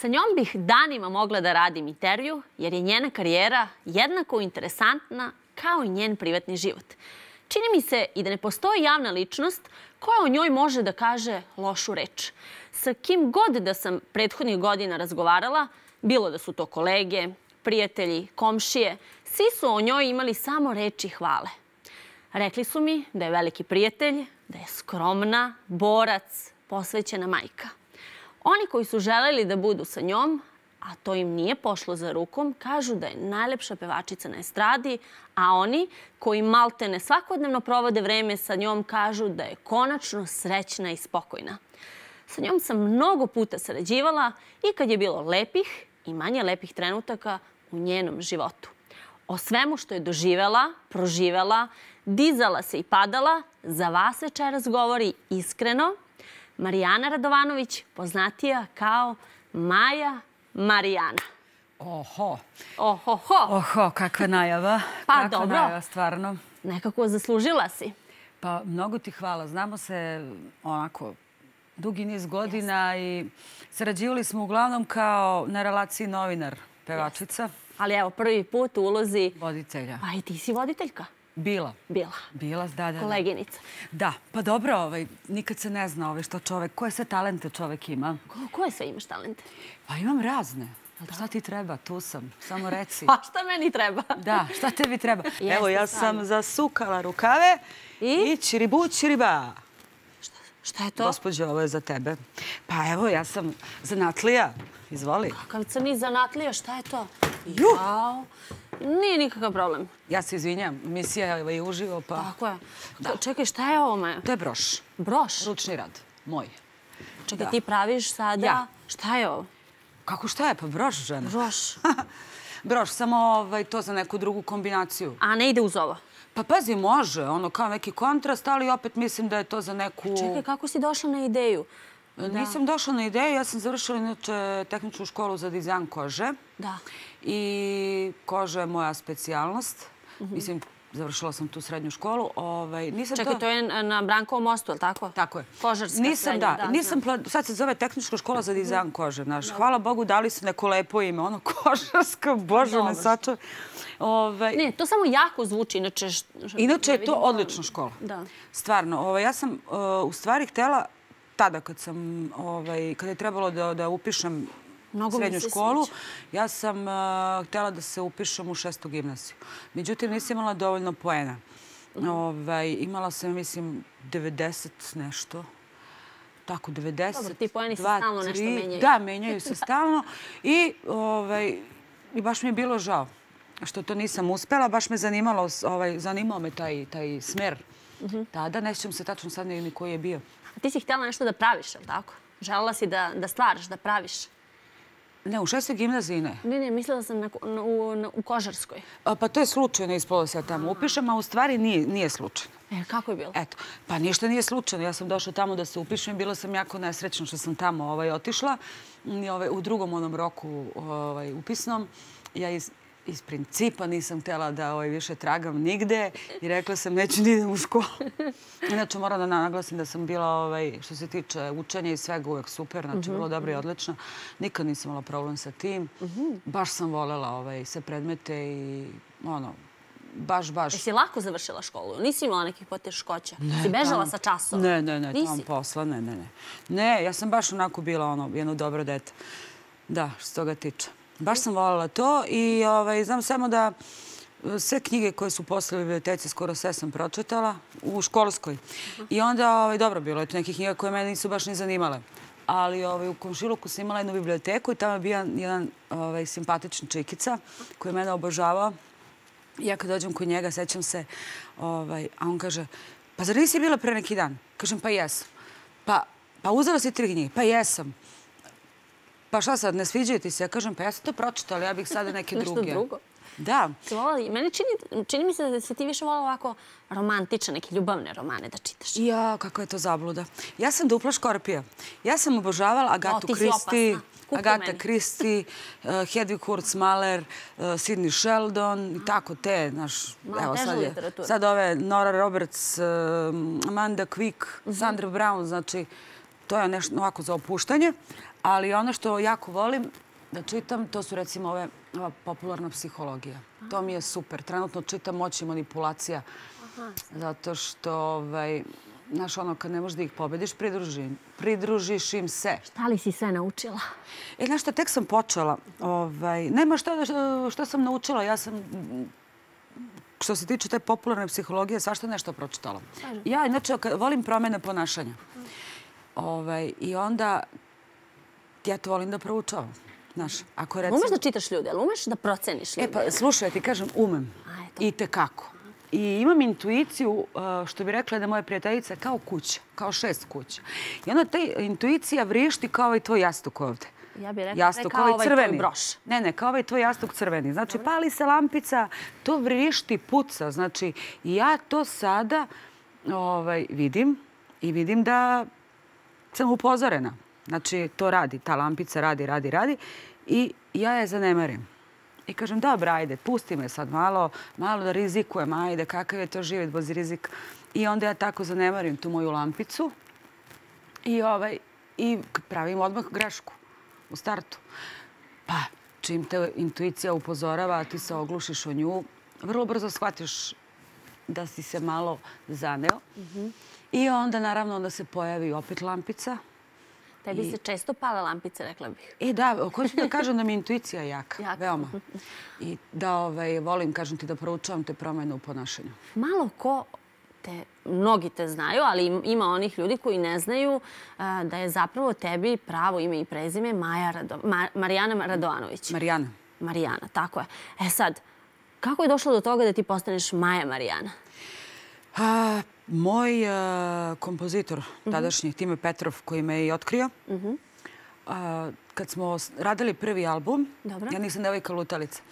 Sa njom bih danima mogla da radim intervju, jer je njena karijera jednako interesantna kao i njen privatni život. Čini mi se i da ne postoji javna ličnost koja o njoj može da kaže lošu reč. Sa kim god da sam prethodnih godina razgovarala, bilo da su to kolege, prijatelji, komšije, svi su o njoj imali samo reči hvale. Rekli su mi da je veliki prijatelj, da je skromna, borac, posvećena majka. Oni koji su želeli da budu sa njom, a to im nije pošlo za rukom, kažu da je najlepša pevačica na estradi, a oni koji maltene svakodnevno provode vreme sa njom kažu da je konačno srećna i spokojna. Sa njom sam mnogo puta sarađivala i kad je bilo lepih i manje lepih trenutaka u njenom životu. O svemu što je doživela, proživela, dizala se i padala, za vas večeras govori iskreno Marijana Radovanović, poznatija kao Maja Marijana. Oho. Ohoho. Oho, kakva najava. Pa dobro. Kakva najava, stvarno. Nekako zaslužila si. Pa mnogo ti hvala. Znamo se onako dugi niz godina i sarađivali smo uglavnom kao na relaciji novinar, pevačica. Ali evo, prvi put u ulozi voditelja. Pa i ti si voditeljka. Bila. Bila, da. Koleginica. Da, pa dobro, nikad se ne zna što čovek, koje sve talente čovek ima. Koje sve imaš talente? Pa imam razne. Šta ti treba? Tu sam. Samo reci. Pa šta meni treba? Da, šta tebi treba? Evo, ja sam zasukala rukave i čiribu, čiriba. Šta je to? Gospođo, ovo je za tebe. Pa evo, ja sam zanatlija. Izvoli. Kakav crni zanatlija, šta je to? Juh! Nije nikakav problem. Ja se izvinjam, misija je uživo, pa... Tako je. Čekaj, šta je ovo, Maja? To je broš. Broš? Ručni rad. Moj. Čekaj, ti praviš sada... Ja. Šta je ovo? Kako šta je? Pa broš, žena. Broš. Broš, samo to za neku drugu kombinaciju. A ne ide uz ovo? Pa pazi, može. Ono kao neki kontrast, ali opet mislim da je to za neku... Čekaj, kako si došla na ideju? Nisam došla na ideju. Ja sam završila inače tehničku školu za dizajn kože. Da. I koža je moja specijalnost. Mislim, završila sam tu srednju školu. Čekaj, to je na Brankovom mostu, je li tako? Tako je. Kožarska srednja. Sad se zove tehnička škola za dizajn kože. Hvala Bogu, dali su neko lepo ime. Ono kožarska, Bože me sačuvaj. Ne, to samo jako zvuči. Inače je to odlična škola. Da. Stvarno. Ja sam u stvari htjela tada kad je trebalo da upišem srednju školu, ja sam htjela da se upišem u 6. gimnaziju. Međutim, nisam imala dovoljno poena. Imala sam, mislim, 90 nešto. Tako, 90. Dobro, ti poeni se stalno nešto menjaju. Da, menjaju se stalno. I baš mi je bilo žao što to nisam uspela. Baš me zanimao me taj smer tada. Ne sjećam se tačno sad ni koji je bio. A ti si htjela nešto da praviš, ali tako? Želela si da stvaraš, da praviš? Ne, u 6. gimnaziji ne. Ne, mislila sam u Kožarskoj. Pa to je slučajno, ispalo se ja tamo upišem, a u stvari nije slučajno. Kako je bilo? Eto, pa ništa nije slučajno. Ja sam došla tamo da se upišem. Bila sam jako nesrećna što sam tamo otišla. U drugom onom roku upisnom. Ja iz principa nisam htjela da više tragam nigde i rekla sam neću ni idem u školu. Inače, moram da naglasim da sam bila, što se tiče učenja i svega, uvek super. Znači, bilo dobro i odlično. Nikad nisam imala problem sa tim. Baš sam voljela sve predmete i baš. Jesi lako završila školu? Nisi imala nekih poteškoća? Si bežala sa časova? Ne, tamo posla, ne. Ne, ja sam baš onako bila jedno dobro dete. Da, što se toga tiče. Baš sam voljela to i znam samo da sve knjige koje su posle u biblioteci, skoro sve sam pročitala u školskoj. I onda, dobro, bilo je to neke knjige koje mene nisu baš ni zanimale. Ali u komšiluku sam imala jednu biblioteku i tamo je bio jedan simpatični čikica koji je mene obožavao. I ja kad dođem kod njega, sećam se, a on kaže, pa zar nisi bila pre neki dan? Kažem, pa jesam. Pa uzela si 3 knjige? Pa jesam. Pa šta sad, ne sviđaju ti se? Ja kažem, pa ja sam to pročitala, ja bih sada neke druge. Nešto drugo? Da. Mene čini mi se da se ti više volila ovako romantične, neke ljubavne romane da čitaš. Ja, kako je to zabluda. Ja sam dupla škorpija. Ja sam obožavala Agatu Christie, Hedvig Kurtzmaler, Sidney Sheldon i tako te, malo teža literatura. Sad ove Nora Roberts, Amanda Quick, Sandra Brown, znači To je nešto ovako za opuštanje, ali ono što jako volim da čitam, to su recimo ova popularna psihologija. To mi je super. Trenutno čitam Moć i manipulacija. Zato što, znaš, ono, kad ne možeš da ih pobediš, pridružiš im se. Šta li si sve naučila? Znaš šta, tek sam počela. Nema što sam naučila. Ja sam, što se tiče te popularne psihologije, svašta nešto pročitala. Ja, inače, volim promene ponašanja. I onda ja to volim da proučavam. Znaš, ako recimo... Umeš da čitaš ljude, ali umeš da proceniš ljude? Pa, slušaj, ja ti kažem, umem. I tekako. I imam intuiciju, što bi rekla da moja prijateljica, kao kuća, kao 6 kuća. I onda ta intuicija vrišti kao ovaj tvoj jastuk ovde. Ja bih rekla da je kao ovaj tvoj broš. Ne, kao ovaj tvoj jastuk crveni. Znači, pali se lampica, to vrišti, puca. Znači, ja to sada vidim i vidim da sam upozorena. Znači, to radi, ta lampica radi i ja je zanemarim. I kažem, dobro, ajde, pusti me sad malo da rizikujem, ajde, kakav je to život bez rizika. I onda ja tako zanemarim tu moju lampicu i pravim odmah grešku u startu. Pa, čim te intuicija upozorava, a ti se oglušiš o nju, vrlo brzo shvatiš da si se malo zaneo. I onda, naravno, onda se pojavi opet lampica. Tebi se često pale lampice, rekla bih. Da, hoću da kažem da mi je intuicija jaka, veoma. I da volim, kažem ti, da proučavam te promene u ponašanju. Malo ko mnogi te znaju, ali ima onih ljudi koji ne znaju da je zapravo tebi pravo ime i prezime Marijana Radovanović. Marijana, tako je. E sad, kako je došlo do toga da ti postaneš Maja Marijana? Moj kompozitor tadašnji, Time Petrov, koji me je i otkrio, kad smo radili prvi album, ja nisam devojka lutalica,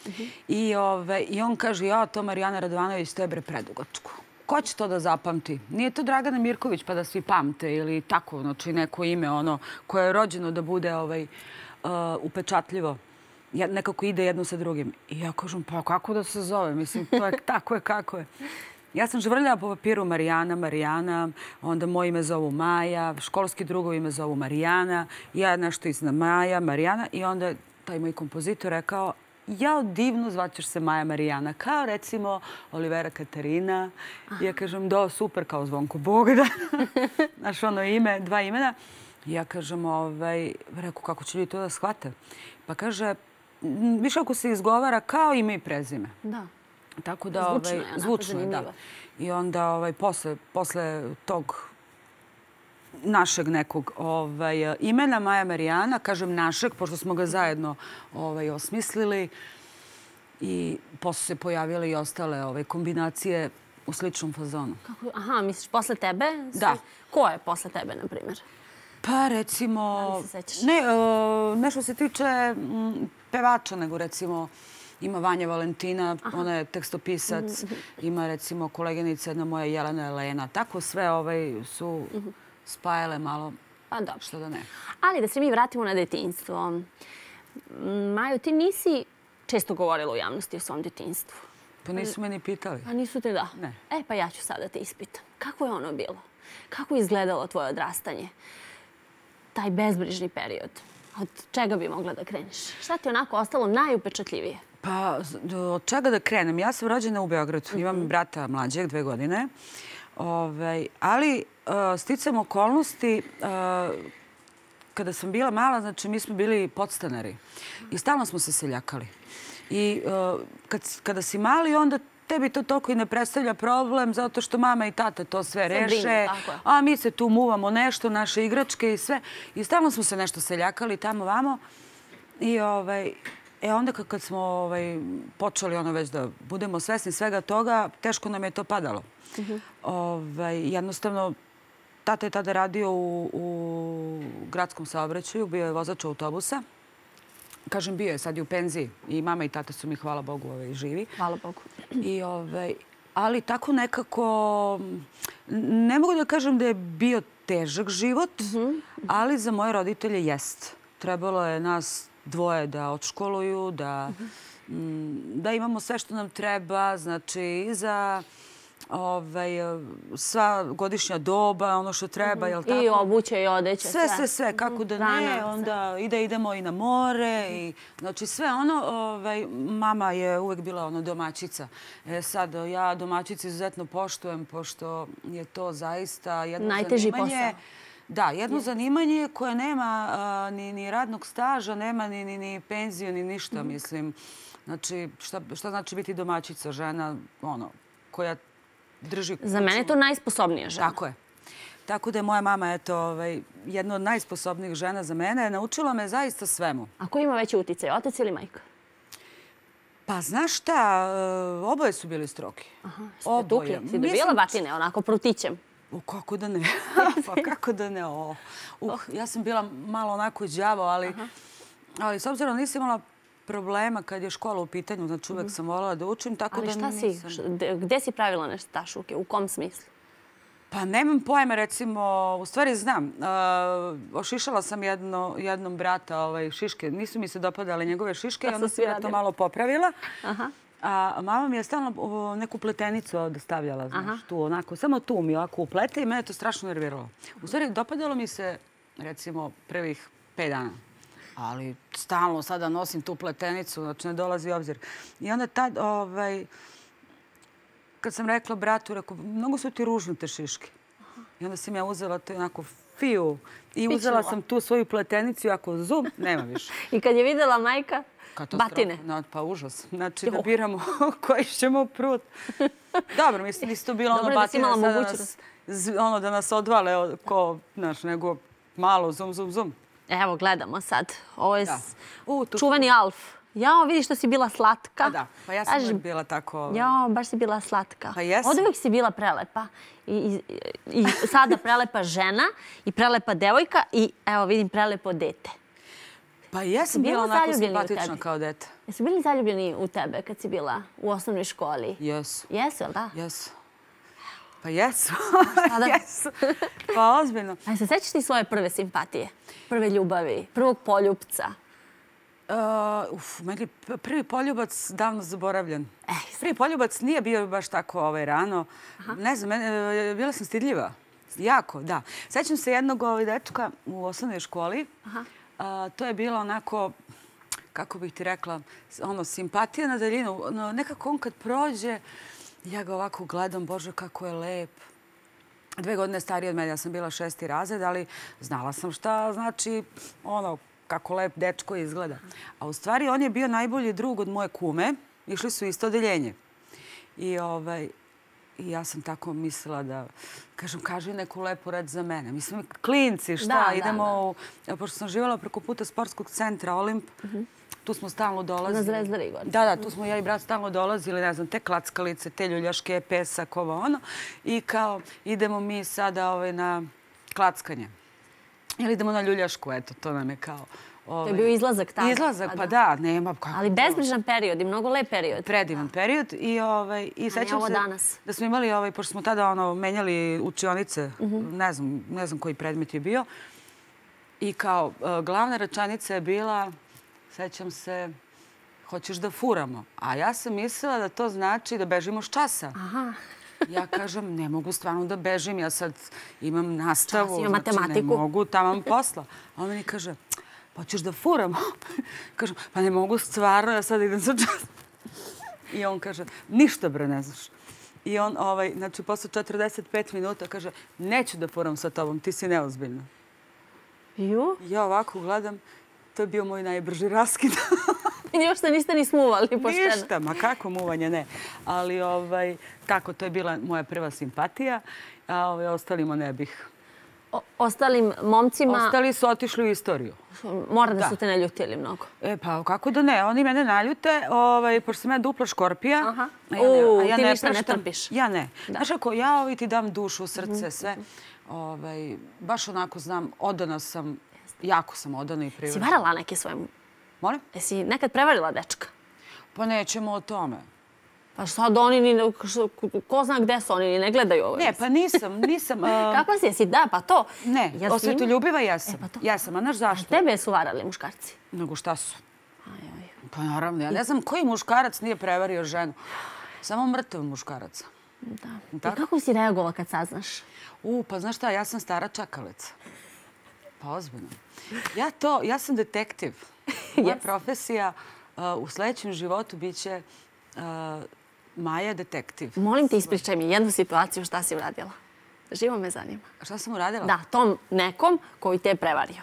i on kaže, ja, to Marijana Radovanović, to je bre predugačko. Ko će to da zapamti? Nije to Dragana Mirković pa da svi pamte ili tako, znači neko ime koje je rođeno da bude upečatljivo. Nekako ide jedno sa drugim. I ja kažem, pa kako da se zove? Mislim, to je tako je kako je. Ja sam žvrljala po papiru Marijana, onda moje ime zovu Maja, školski drugovi me zovu Marijana, ja nešto iznad Marijana i onda taj moj kompozitor rekao, jao, divno, zvaćeš se Maja Marijana, kao recimo Olivera Katarina. Ja kažem, da, super, kao Zvonko Bogdan. Znaš, ono ime, 2 imena. Ja kažem, reku, kako će ljudi to da shvate? Pa kaže, više ako se izgovara kao ime i prezime. Da. Tako da, zvučno je, da. I onda posle tog našeg nekog imena Maja Marijana, kažem našeg, pošto smo ga zajedno osmislili i posle se pojavile i ostale kombinacije u sličnom fazonu. Aha, misliš posle tebe? Da. Ko je posle tebe, na primjer? Pa recimo... Da li se sećaš? Ne što se tiče pevača, nego recimo ima Vanja Valentina, ona je tekstopisac, ima recimo koleginica jedna moja Jelena Elena. Tako sve su spajale malo, što da ne. Ali da se mi vratimo na detinjstvo. Majo, ti nisi često govorila u javnosti o svom detinjstvu. Pa nisu me ni pitali. A nisu te, da? Ne. Pa ja ću sada te ispitam. Kako je ono bilo? Kako je izgledalo tvoje odrastanje? Taj bezbrižni period. Od čega bi mogla da kreneš? Šta ti onako ostalo najupečatljivije? Pa, od čega da krenem? Ja sam rođena u Beogradu. Imam brata mlađeg, 2 godine. Ali sticam okolnosti, kada sam bila mala, znači mi smo bili podstanari. I stalno smo se seljakali. I kada si mali, onda tebi to toliko i ne predstavlja problem, zato što mama i tata to sve reše. A mi se tu muvamo nešto, naše igračke i sve. I stalno smo se nešto seljakali tamo vamo. I onda kad smo počeli već da budemo svesni svega toga, teško nam je to padalo. Jednostavno, tata je tada radio u gradskom saobraćaju, bio je vozač autobusa. Kažem, bio je, sad je u penziji. I mama i tata su mi, hvala Bogu, živi. Hvala Bogu. Ali tako nekako, ne mogu da kažem da je bio težak život, ali za moje roditelje jest. Trebalo je nas 2 da odškoluju, da imamo sve što nam treba, znači i za sva godišnja doba, ono što treba, jel tako? I obuće i odeće. Sve. Kako da ne, onda idemo i na more. Znači sve ono, mama je uvek bila domaćica. Sad, ja domaćice izuzetno poštujem, pošto je to zaista jedno zanimanje. Najteži posao. Da, jedno zanimanje koje nema ni radnog staža, nema ni penziju, ni ništa, mislim. Znači, šta znači biti domaćica, žena, koja drži kuću? Za mene je to najsposobnija žena. Tako je. Tako da je moja mama, jedna od najsposobnijih žena za mene. Naučila me zaista svemu. A ko ima veći uticaj, otac ili majka? Pa znaš šta, oboje su bili strogi. Ste tukli? Si dobila batine, onako prutićem? Kako da ne? Pa kako da ne? Ja sam bila malo onako đavo, ali s obzirom nisam imala problema kad je škola u pitanju, znači uvek sam voljela da učim, tako da nisam. Ali šta si? Gde si pravila nešto tašuke? U kom smislu? Pa nemam pojma, recimo, u stvari znam. Ošišala sam jednom brata šiške. Nisu mi se dopadale njegove šiške i onda sam ja to malo popravila. A mama mi je stalno neku pletenicu stavljala, znaš, tu onako. Samo tu mi ovako uplete i mene to strašno nerviralo. U stvari, dopadalo mi se, recimo, prvih 5 dana. Ali stalno sada nosim tu pletenicu, znači ne dolazi u obzir. I onda tad, kad sam rekla bratu, rekao, mnogo su ti ružne te šiške. I onda sam ja uzela to onako fiju i uzela sam tu svoju pletenicu i ako zoom, nema više. I kad je videla majka, batine? Pa užas. Znači da biramo koji ćemo prut. Dobro, mislim, nisu to bilo ono batine da nas odvale ko, znaš, nego malo zoom. Evo, gledamo sad. Ovo je čuveni Alf. Jao, vidiš što si bila slatka. Da, pa ja sam uvijek bila tako... Jao, baš si bila slatka. Pa jesam. Od uvijek si bila prelepa. I sada prelepa žena i prelepa devojka i evo vidim prelepo dete. Pa jesam bila onako simpatična kao dete. Jesu bili zaljubljeni u tebe kad si bila u osnovnoj školi? Jesu. Jesu, jel da? Jesu. Pa jesu. Pa ozbiljno. A se sećaš ti svoje prve simpatije? Prve ljubavi? Prvog poljupca? Meni prvi poljubac davno zaboravljen. Prvi poljubac nije bio baš tako rano. Ne znam, bila sam stidljiva. Jako, da. Sećam se jednog dečka u osnovnoj školi. To je bilo onako, kako bih ti rekla, simpatija na daljinu. Nekako on kad prođe, ja ga ovako gledam, Bože, kako je lep. 2 godine stariji od mene, ja sam bila 6. razred, ali znala sam šta znači kako lep dečko izgleda. A u stvari on je bio najbolji drug od moje kume. Išli su isto odeljenje. I ja sam tako mislila da, kažem, kaži neku lepu reč za mene. Mislim, klinci, šta, idemo, pošto sam živala preko puta sportskog centra Olimp, tu smo stalno dolazili. Na Zvezdari gore. Da, tu smo ja i brat stalno dolazili, ne znam, te klackalice, te ljuljaške, pesak, ovo. I kao, idemo mi sada na klackanje. Ili idemo na ljuljašku, eto, to nam je kao... To je bio izlazak tada. Izlazak, pa da, nema kako. Ali bezbrižan period i mnogo lep period. Predivan period i sećam se da smo imali, pošto smo tada menjali učionice, ne znam koji predmet je bio, i kao glavna rečenica je bila, sećam se, hoćeš da furamo. A ja sam mislila da to znači da bežimo s časa. Ja kažem, ne mogu stvarno da bežim, ja sad imam nastavu, znači ne mogu, tamam posla. A on mi kaže, pa hoćeš da furamo? Kažem, pa ne mogu stvarno, ja sad idem sa čas. I on kaže, ništa bre ne znaš. I on, znači, posle 45 minuta kaže, neću da furam sa tobom, ti si neozbiljna. Ja ovako gledam, to je bio moj najbrži raskid. I još se niste ni smuvali pošteno. Ništa, ma kako muvanje, ne. Ali tako, to je bila moja prva simpatija, a ostalima ne bih. Ostalim momcima... Ostali su otišli u istoriju. Mora da su te naljutili mnogo. Pa kako da ne, oni mene naljute, pošto sam ja dupla škorpija. Ti ništa ne trpiš. Ja ne. Znaš, ako ja ti dam dušu, srce, sve, baš onako znam, odana sam, jako sam odana i privredna. Si varala neke svoje... Molim? Jesi nekad prevarila dečka? Pa nećemo o tome. Pa sad oni, ko zna gde su, oni ne gledaju ovo. Ne, pa nisam. Kako si, jesi? Da, pa to. Ne, osvetoljubiva jesam. Jesam, a znaš zašto? Tebe su varali muškarci? Nego šta su? Pa naravno, ja ne znam koji muškarac nije prevario ženu. Samo mrtav muškarac. Da. I kako si reagovala kad saznaš? Pa znaš šta, ja sam stara čakalica. Pa ozbiljno. Ja sam detektiv. Moja profesija u sledećem životu biće Maja detektiv. Molim te, ispričaj mi jednu situaciju šta si uradila. Živo me zanima. Šta sam uradila? Da, tom nekom koji te je prevario.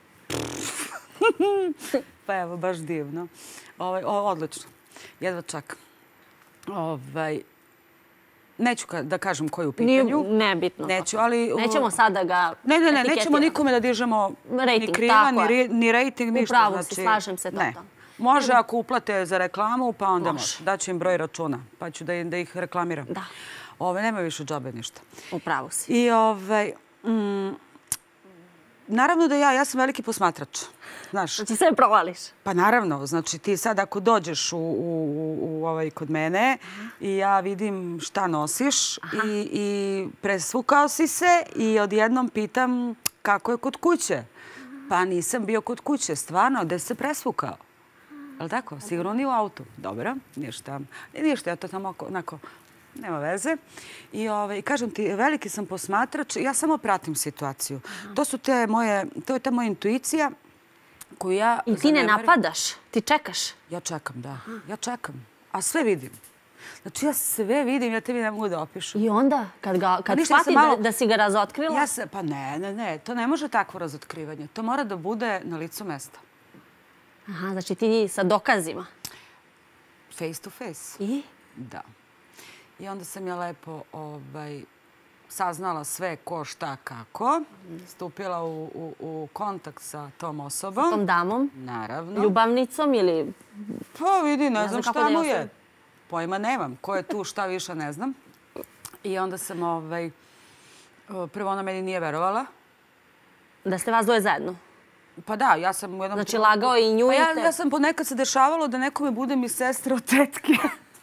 Pa evo, baš divno. Odlično. Jedva čakam. Neću da kažem ko je u pitanju. Nebitno. Neću, ali... Nećemo sada ga Ne, nećemo nikome da dižemo ni kriva, ni rejting, ništa. Upravo si, slažem se totalno. Može ako uplate za reklamu, pa onda može. Daću im broj računa, pa ću da ih reklamiram. Da. Nema više džabe ništa. Upravo si. I naravno da ja sam veliki posmatrač. Znači sve provališ? Pa naravno. Znači ti sad ako dođeš kod mene i ja vidim šta nosiš i presvukao si se i odjednom pitam kako je kod kuće. Pa nisam bio kod kuće. Stvarno, gde se presvukao? Je li tako? Sigurno nije u autu. Dobro, ništa. Ništa, ja to tamo onako... Nema veze. I kažem ti, veliki sam posmatrač. Ja samo pratim situaciju. To je ta moja intuicija koju ja... I ti ne napadaš? Ti čekaš? Ja čekam, da. Ja čekam. A sve vidim. Znači ja sve vidim, ja tebi ne mogu da opišem. I onda, kad shvati da si ga razotkrila? Pa ne. To ne može takvo razotkrivanje. To mora da bude na licu mesta. Aha, znači ti sa dokazima? Face to face. I? Da. I onda sam ja lepo saznala sve ko, šta, kako. Stupila u kontakt sa tom osobom. Sa tom damom? Naravno. Ljubavnicom ili... Pa vidi, ne znam šta mu je. Pojma nemam. Ko je tu, šta više ne znam. I onda sam, prvo ona meni nije verovala. Da ste vas dvoje zajedno? Pa da, ja sam u jednom... Znači lagao i nju i te... Ja sam ponekad se dešavalo da nekome bude mi sestra od tetke.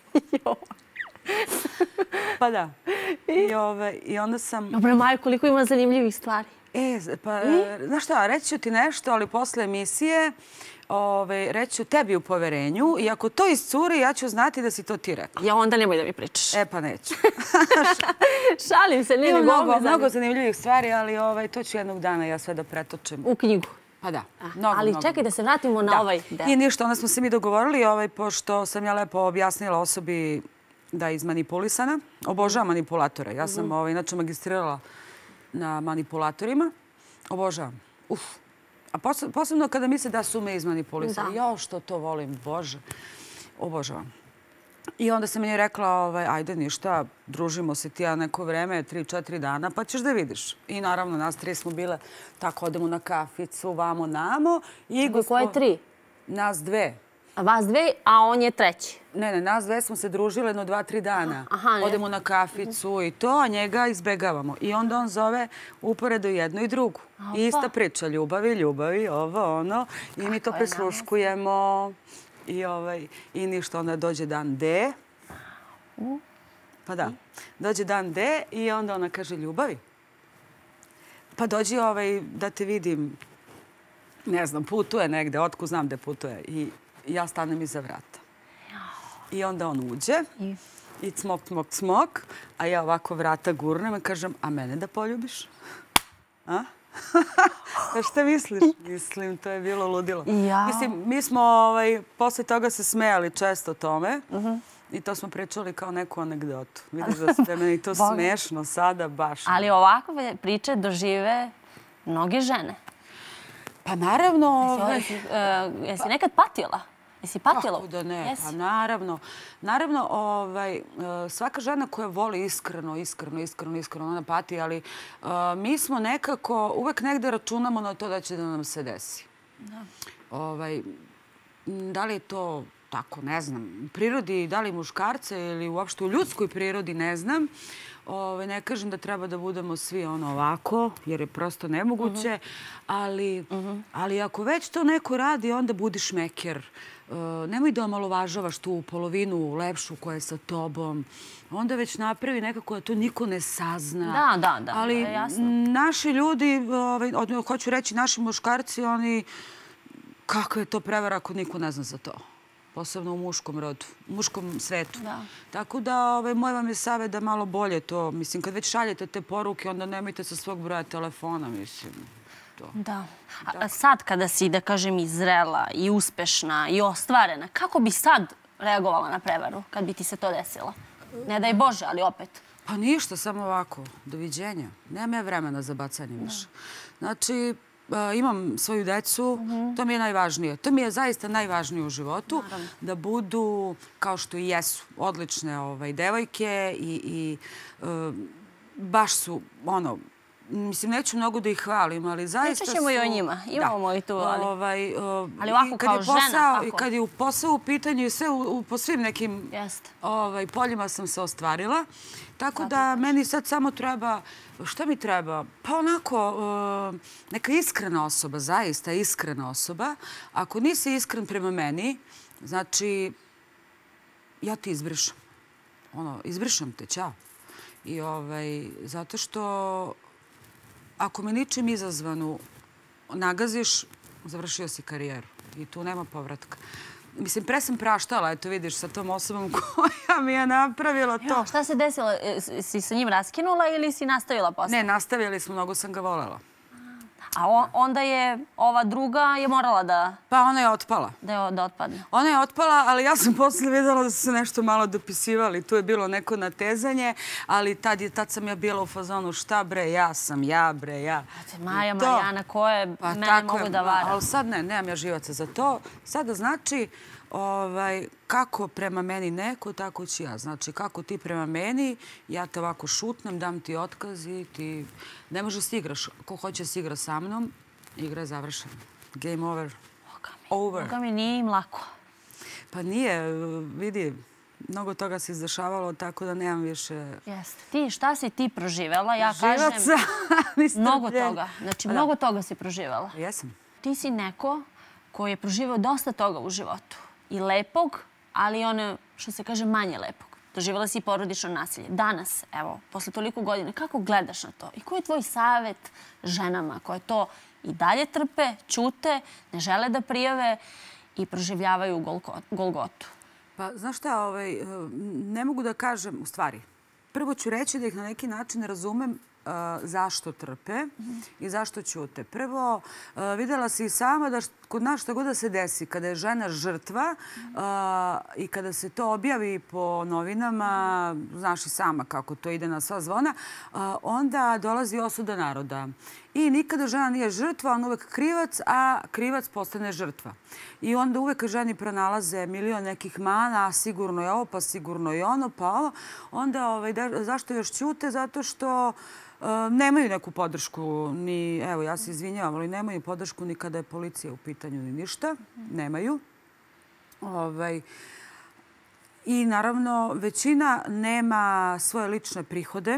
Pa da. I onda sam... Dobro, Maja, koliko ima zanimljivih stvari. Pa, znaš šta, reći ću ti nešto, ali posle emisije reći ću tebi u poverenju i ako to iscuri, ja ću znati da si to ti rekla. Ja onda nemoj da mi pričaš. Pa neću. Šalim se, nije Ima mnogo zanimljivih stvari, ali to ću jednog dana ja sve da pretočem. U knjigu? Pa da. Ali čekaj da se vratimo na ovaj deo. I ništa, onda smo se mi dogovorili, pošto sam ja lepo objasnila osobi da je izmanipulisana. Obožavam manipulatore. Ja sam inače magistrirala na manipulatorima. Obožavam. A posebno kada misle da su me izmanipulisali. Ja što to volim, Bože. Obožavam. I onda sam meni rekla, ajde ništa, družimo se ti ja neko vreme, 3-4 dana, pa ćeš da vidiš. I naravno, nas 3 smo bile, tako odemo na kaficu, vamo, namo. Koje 3? Nas 2. A vas 2, a on je 3? Ne, nas 2 smo se družile jedno 2-3 dana. Odemo na kaficu i to, a njega izbegavamo. I onda on zove uporedo jednu i drugu. Ista priča, ljubavi, ovo, ono. I mi to presluškujemo. I ništa, onda dođe dan D. Pa da, dođe dan D i onda ona kaže ljubavi. Pa dođi da te vidim, ne znam, putuje negde, otkud znam gde putuje. I ja stanem iza vrata. I onda on uđe i cmok, a ja ovako vrata gurnem i kažem, a mene da poljubiš? A? Pa šta misliš? Mislim, to je bilo ludilo. Mislim, mi smo posle toga se smejali često tome i to smo pričali kao neku anegdotu. Vidiš da ste meni to smešno sada baš. Ali ovakve priče dožive mnoge žene. Pa naravno... Jesi nekad patila? Jesi patila? Kako da ne? Pa naravno. Naravno, svaka žena koja voli iskreno, ona pati, ali mi smo nekako, uvek negde računamo na to da će da nam se desi. Da li je to tako, ne znam, u prirodi, da li muškarca ili uopšte u ljudskoj prirodi, ne znam. Ne kažem da treba da budemo svi ovako, jer je prosto nemoguće, ali ako već to neko radi, onda budi šmeker. Nemoj da omalovažavaš tu polovinu lepšu koja je sa tobom. Onda već napravi nekako da to niko ne sazna. Da, ali jasno. Naši ljudi, hoću reći naši muškarci, oni, kakva je to prevara ako niko ne zna za to? posebno u muškom rodu, u muškom svetu. Da. Tako da moj vam je savjet da malo bolje to, mislim, kad već šaljete te poruke, onda nemojte sa svog broja telefona, mislim. Da. A sad kada si, da kažem, i zrela, i uspešna, i ostvarena, kako bi sad reagovala na prevaru kad bi ti se to desilo? Ne daj Bože, ali opet. Pa ništa, samo ovako. Doviđenja. Nemam ja vremena za bacanje više. Znači, imam svoju decu, to mi je najvažnije. To mi je zaista najvažnije u životu. Da budu, kao što i jesu, odlične devojke i baš su, mislim, neću mnogo da ih hvalim, ali zaista su... Pričat ćemo i o njima. Imamo i tu, ali ovako kao žena, kako? Kad je u posao u pitanju i sve, po svim nekim poljima sam se ostvarila. Tako da meni sad samo treba... Šta mi treba? Pa onako, neka iskrena osoba, zaista iskrena osoba. Ako nisi iskren prema meni, znači, ja ti izbrišem. Izbrišem te, ćao. I zato što ako me ničim izazvanu nagaziš, završio si karijeru. I tu nema povratka. Mislim, pre sam praštala, eto vidiš, sa tom osobom koja mi je napravila to. Šta se desilo? Si sa njim raskinula ili si nastavila posle? Ne, nastavili smo, mnogo sam ga volela. A onda je ova druga je morala da... Pa ona je otpala. Da otpadne. Ona je otpala, ali ja sam posle videla da su se nešto malo dopisivali. Tu je bilo neko natezanje, ali tad sam ja bila u fazonu šta bre, ja sam ja bre, ja. Maja, Marijana, koje mene mogu da vara? Ali sad ne, nemam ja živaca za to. Sada znači kako prema meni neko, tako ću ja. Znači, kako ti prema meni, ja te ovako šutnem, dam ti otkaz i ti ne možeš da igraš. Ko hoće da se igra sa mnom, igra je završena. Game over. Boga mi nije im lako. Pa nije, vidi, mnogo toga se izdešavalo, tako da nemam više... Jeste. Ti, šta si ti proživela? Ja kažem, mnogo toga. Znači, mnogo toga si proživela. Jesam. Ti si neko koji je proživao dosta toga u životu. I lepog, ali ono, što se kaže, manje lepog. Doživjela si i porodično nasilje. Danas, evo, posle toliko godina, kako gledaš na to? I koji je tvoj savjet ženama koje to i dalje trpe, ćute, ne žele da prijave i proživljavaju golgotu? Pa, znaš šta, ne mogu da kažem, u stvari, prvo ću reći da ih na neki način razumem zašto trpe i zašto ćute. Prvo, videla si i sama da kod nas šta god da se desi, kada je žena žrtva i kada se to objavi po novinama, znaš i sama kako to ide na sva zvona, onda dolazi osuda naroda. I nikada žena nije žrtva, on uvek krivac, a krivac postane žrtva. I onda uvek ženi pronalaze milion nekih mana, sigurno je ovo, pa sigurno je ono, pa ovo. Onda zašto još ćute? Zato što nemaju neku podršku, ni, evo ja se izvinjavam, ali nemaju podršku ni kada je policija u pitanju ni ništa. Nemaju. I naravno većina nema svoje lične prihode.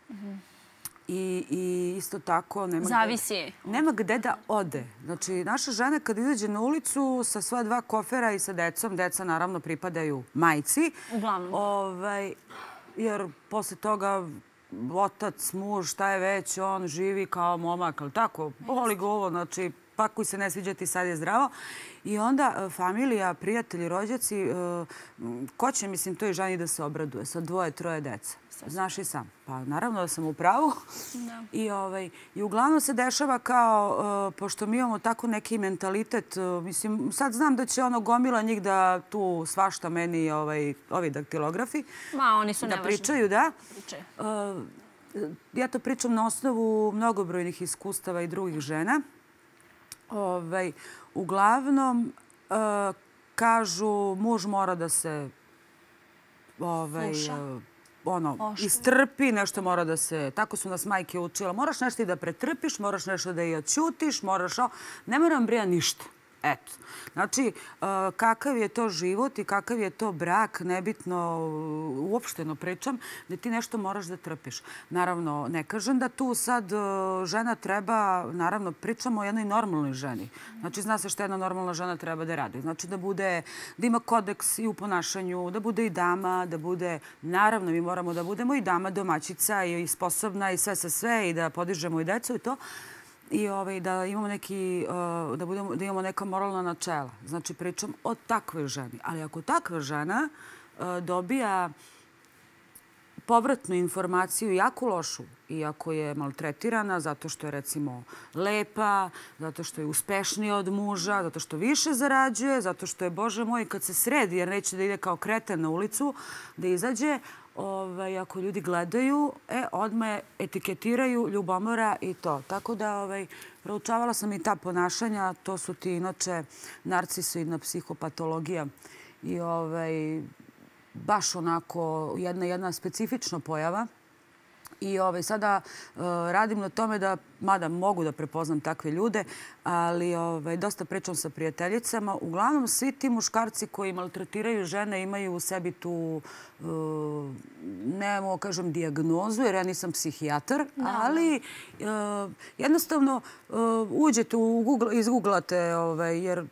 I isto tako nema gde da ode. Znači, naša žena kad izađe na ulicu sa svoja 2 kofera i sa decom, deca naravno pripadaju majci. Uglavnom. Jer posle toga otac, muž, šta je već, on živi kao momak, ali tako, boli ga ovo, znači, pa koji se ne sviđa ti sad je zdravo. I onda familija, prijatelji, rođaci, ko će, mislim, toj ženi da se obraduje sa 2, 3 deca? Znaš i sam. Pa naravno da sam u pravu. I uglavnom se dešava kao, pošto mi imamo tako neki mentalitet, mislim, sad znam da će gomila njih da tu svašta meni ovi daktilografi. Oni su nevažni. Da pričaju, da. Ja to pričam na osnovu mnogobrojnih iskustava i drugih žena. Uglavnom, kažu, muž mora da se istrpi, nešto mora da se... Tako su nas majke učile. Moraš nešto i da pretrpiš, moraš nešto da i odćutiš, moraš... Ne moram brija ništa. Eto. Znači, kakav je to život i kakav je to brak, nebitno, uopšteno pričam, da ti nešto moraš da trpiš. Naravno, ne kažem da tu sad žena treba, naravno, pričamo o jednoj normalnoj ženi. Znači, zna se što jedna normalna žena treba da radi. Znači, da ima kodeks i u ponašanju, da bude i dama, da bude... Naravno, mi moramo da budemo i dama, domaćica i sposobna i sve sa sve i da podižemo i decu i to. i da imamo da imamo neka moralna načela. Znači, pričam o takvoj ženi. Ali ako takva žena dobija povratnu informaciju jako lošu, iako je maltretirana zato što je, recimo, lepa, zato što je uspešnija od muža, zato što više zarađuje, zato što je, Bože moj, kad se sredi, jer neće da ide kao kreten na ulicu, da izađe, ako ljudi gledaju, odmah je etiketiraju ljubomora i to. Tako da proučavala sam i ta ponašanja. To su ti, inače, narcisoidna psihopatologija i baš onako jedna specifična pojava. I sada radim na tome da, mada mogu da prepoznam takve ljude, ali dosta pričam sa prijateljicama. Uglavnom, svi ti muškarci koji maltretiraju žene imaju u sebi tu, ne mogu kažem dijagnozu, jer ja nisam psihijatar, ali jednostavno uđete, izguglate, jer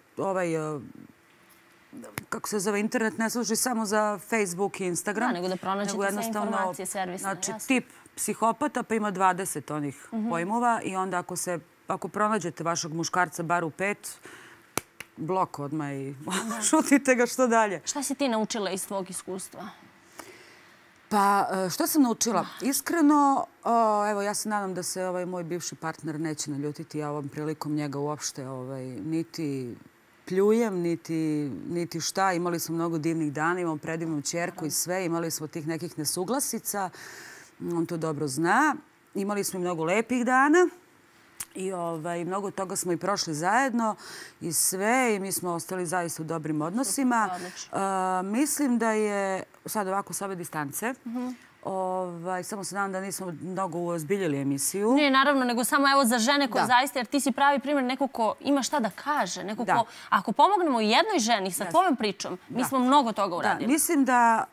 kako se zove, internet ne služi samo za Facebook i Instagram. Da, nego da pronađete sve informacije servisne. Znači, tip psihopata pa ima 20 onih pojmova i onda ako pronađete vašeg muškarca bar u 5, blok odmah i šutite ga što dalje. Šta si ti naučila iz tvog iskustva? Pa, što sam naučila? Iskreno, evo, ja se nadam da se moj bivši partner neće naljutiti. Ja ovom prilikom njega uopšte niti pljujem, niti šta. Imali smo mnogo divnih dana, imamo predivnu ćerku i sve. Imali smo tih nekih nesuglasica. On to dobro zna. Imali smo i mnogo lepih dana. I mnogo toga smo i prošli zajedno i sve. I mi smo ostali zaista u dobrim odnosima. Mislim da je, sad ovako s ove distance, samo se nadam da nismo mnogo uozbiljili emisiju. Ne, naravno, nego samo evo za žene koje zaista, jer ti si pravi primjer neko ko ima šta da kaže. Neko ko, ako pomognemo jednoj ženi sa tvojom pričom, mi smo mnogo toga uradili. Mislim da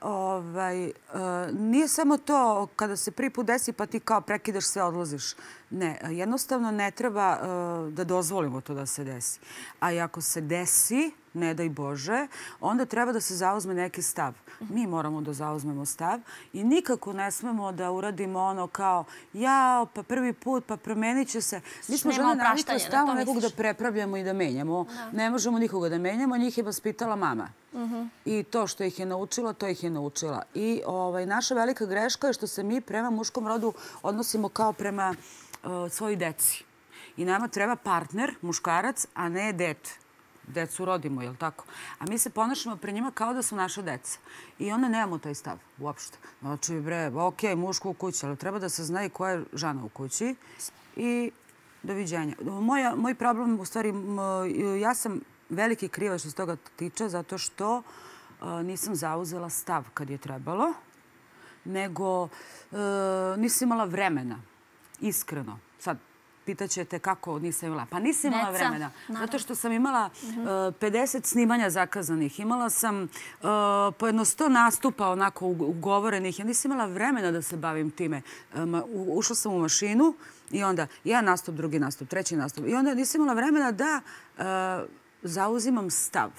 nije samo to kada se prvi put desi pa ti kao prekidaš sve, odlaziš. Ne, jednostavno ne treba da dozvolimo to da se desi. A i ako se desi, ne daj Bože, onda treba da se zauzme neki stav. Mi moramo da zauzmemo stav i nikako ne smemo da uradimo ono kao jao, pa prvi put, pa promenit će se. Mi smo žene navikle stalno nekog da prepravljamo i da menjamo. Ne možemo nikoga da menjamo, njih je vaspitala mama. I to što ih je naučila, to ih je naučila. I naša velika greška je što se mi prema muškom rodu odnosimo kao prema svojoj deci. I nama treba partner, muškarac, a ne dete. Decu rodimo, je li tako? A mi se ponašamo pre njima kao da su naša deca. I onda nemamo taj stav uopšte. Znači, ok, muško u kući, ali treba da se zna i koja je žena u kući. I doviđenja. Moj problem, u stvari, ja sam veliki krivac što se toga tiče, zato što nisam zauzela stav kad je trebalo, nego nisam imala vremena. Iskreno. Sad, pitaćete kako nisam imala. Pa nisam imala vremena. Zato što sam imala 50 snimanja zakazanih. Imala sam po jedno 100 nastupa onako ugovorenih. Ja nisam imala vremena da se bavim time. Ušla sam u mašinu i onda jedan nastup, drugi nastup, treći nastup. I onda nisam imala vremena da zauzimam stav.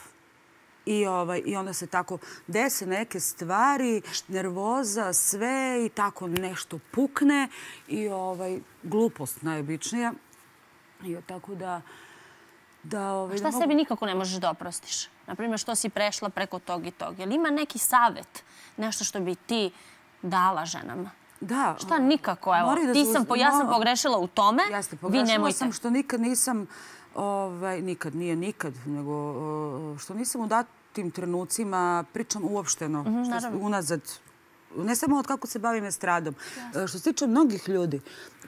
I onda se tako dese neke stvari, nervoza, sve i tako nešto pukne i glupost najobičnija. I tako da... Šta sebi nikako ne možeš da oprostiš? Naprimjer, što si prešla preko tog i tog? Je li ima neki savjet, nešto što bi ti dala ženama? Da. Šta nikako? Evo, ja sam pogrešila u tome, vi nemojte. Pogrešila sam što nikad nisam... Nikad, nije nikad, nego što nisam u datim trenucima, pričam uopšteno, unazad, ne samo od kako se bavim estradom. Što se tiče mnogih ljudi,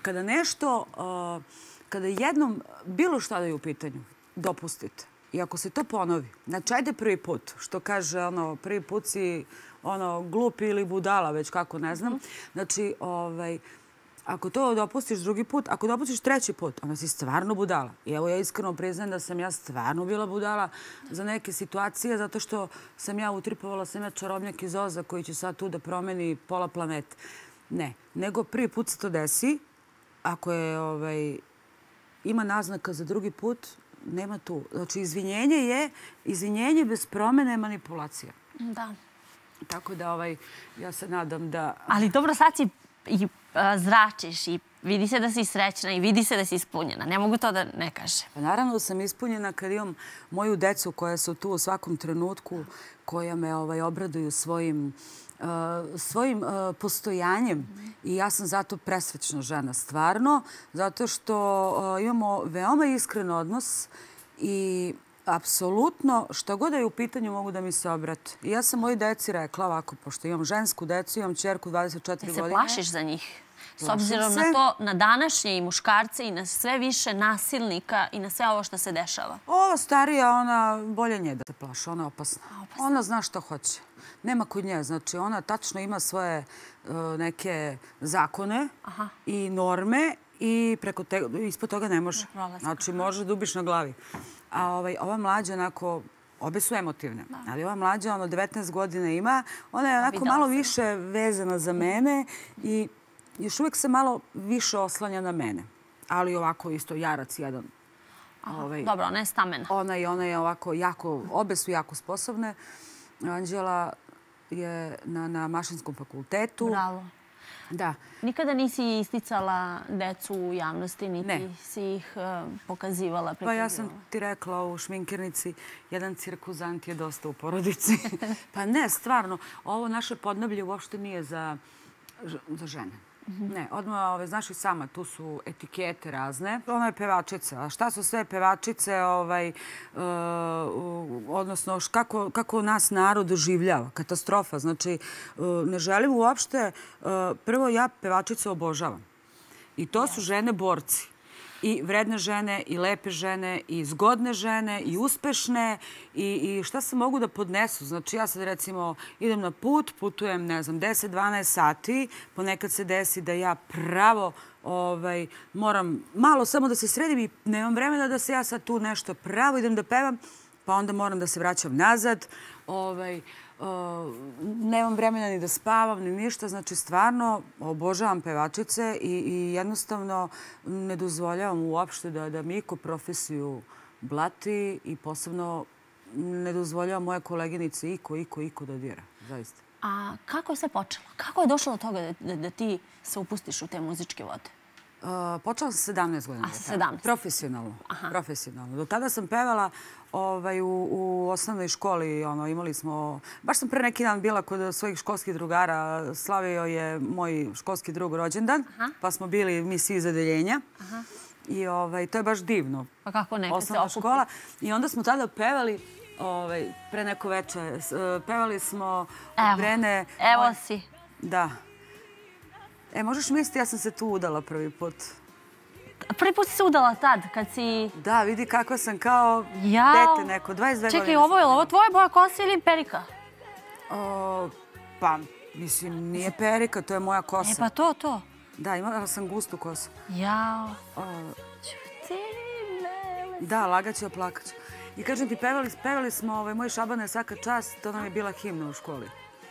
kada jednom bilo šta da je u pitanju, dopustite. I ako se to ponovi, znači ajde prvi put, što kaže prvi put si glup ili budala, već kako ne znam, znači ako to dopustiš drugi put, ako dopustiš treći put, onda si stvarno budala. I evo ja iskreno priznajem da sam ja stvarno bila budala za neke situacije, zato što sam ja utripovala, sam ja čarobnjak iz Oza koji će sad tu da promeni pola planete. Ne, nego prvi put se to desi. Ako ima naznaka za drugi put, nema tu. Znači, izvinjenje bez promene manipulacija. Da. Tako da ja se nadam da... Ali dobro, sad si i zračiš i Vidi se da si srećna i vidi se da si ispunjena. Ne mogu to da ne kažem. Pa naravno da sam ispunjena kad imam moju decu koja su tu u svakom trenutku, koja me obraduju svojim postojanjem i ja sam zato presrećna žena, stvarno, zato što imamo veoma iskren odnos i apsolutno što god da je u pitanju mogu da mi se obrate. I ja sam mojoj deci rekla ovako, pošto imam žensku decu, imam ćerku 24 godine. Se plašiš za njih? S obzirom na to, na današnje i muškarce i na sve više nasilnika i na sve ovo što se dešava. Ova starija, ona bolje nje da se plaša, ona je opasna. Ona zna što hoće. Nema kod nje, znači ona tačno ima svoje neke zakone i norme i ispod toga ne može. Znači može da ubiš na glavi. A ova mlađa onako, obe su emotivne, ali ova mlađa 19 godina ima, ona je onako malo više vezana za mene i još uvijek se malo više oslanja na mene. Ali ovako isto jarac jedan. Dobro, ona je stamena. Ona je ovako jako, obe su jako sposobne. Anđela je na mašinskom fakultetu. Bravo. Da. Nikada nisi isticala decu u javnosti, niti si ih pokazivala, prikazivala? Pa ja sam ti rekla u šminkirnici, jedan cirkuzant je dosta u porodici. Pa ne, stvarno, ovo naše podneblje uopšte nije za žene. Ne, odmah, znaš i sama, tu su etikete razne. Ona je pevačica. A šta su sve pevačice, odnosno kako nas narod doživljava? Katastrofa. Znači, ne želim uopšte... Prvo, ja pevačice obožavam. I to su žene borci. I vredne žene, i lepe žene, i zgodne žene, i uspešne. I šta se mogu da podnesu? Znači, ja sad recimo idem na put, putujem, ne znam, 10-12 sati. Ponekad se desi da ja pravo moram malo samo da se sredim i nemam vremena da se ja sad tu nešto pravo idem da pevam. Pa onda moram da se vraćam nazad. Nemam vremena ni da spavam, ni ništa. Znači, stvarno obožavam pevačice i jednostavno ne dozvoljavam uopšte da mi iko profesiju blati i posebno ne dozvoljavam moje koleginice iko da dira. Zaista. A kako je sve počelo? Kako je došlo do toga da ti se upustiš u te muzičke vode? Počela sam 17 godina. A, 17? Profesionalno. Do tada sam pevala u osnovnoj školi. Imali smo... Baš sam pre neki dan bila kod svojih školskih drugara. Slavio je moj školski drug rođendan. Pa smo bili mi svi iz odeljenja. I to je baš divno. Pa kako nekad se osnovna škola. I onda smo tada pevali pre neko večer. Pevali smo Brene... Evo si. Da. Možeš misliti, ja sam se tu udala prvi put. Prvi put si se udala tad, kad si... Da, vidi kako sam kao dete neko, 22 godine. Čekaj, ovo je ovo tvoja boja kosa ili perika? Pa, mislim, nije perika, to je moja kosa. Pa to. Da, imala sam gustu kosu. Jao. Da, lagaću, oplakaću. I kažem ti, pevali smo Moj Šabane svaka čast, to nam je bila himna u školi.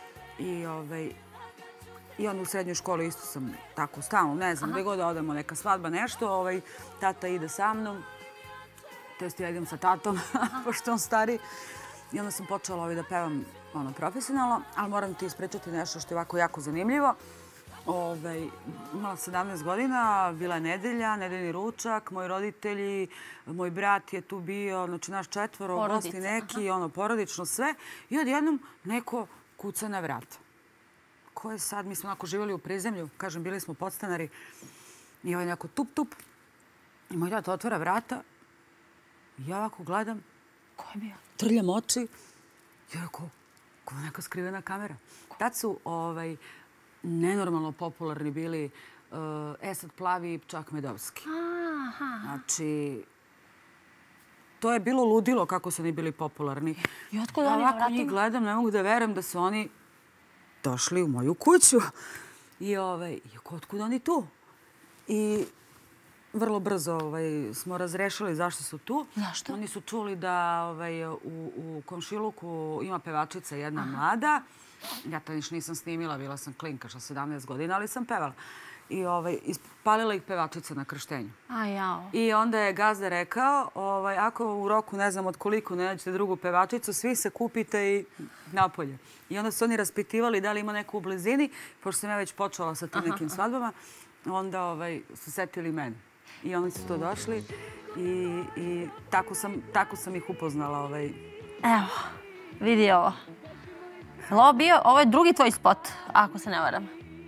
I onda u srednjoj školi isto sam tako stalno, ne znam, gdje god da odemo, neka svadba, nešto. Tata ide sa mnom, to jest ja idem sa tatom, pošto on stari. I onda sam počela da pevam profesionalno, ali moram ti ispričati nešto što je ovako jako zanimljivo. Imala 17 godina, bila je nedelja, nedeljni ručak, moji roditelji, moj brat je tu bio, znači naš 4, gosti neki, porodično sve. I odjednom neko kuca na vrata. Ko je sad? Mi smo onako živjeli u prizemlju, kažem, bili smo podstanari. I neko tup. I moj tata otvara vrata. I ja ovako gledam. Ko je bio? Trljam oči. I rekao, ko neka skrivena kamera. Tad su nenormalno popularni bili Esad Plavi i Pčak Medovski. Znači, to je bilo ludilo kako su oni bili popularni. I otkud oni na vratima? Ovako njih gledam, ne mogu da verujem da su oni došli u moju kuću. I otkud oni tu? I vrlo brzo smo razrešili zašto su tu. Zašto? Oni su čuli da u komšiluku ima pevačica jedna mlada. Ja to niš nisam snimila, bila sam klinka sa 17 godina, ali sam pevala. I ispalila ih pevačica na krštenju. I onda je gazda rekao, ako u roku ne znam od koliko ne nađete drugu pevačicu, svi se kupite i napolje. I onda su oni raspitivali da li ima neku u blizini, pošto sam ja već počela sa tim nekim svadbama. onda su setili mene. I oni su to došli i tako sam ih upoznala. Evo, vidi ovo. Ovo je drugi tvoj spot, ako se ne varam.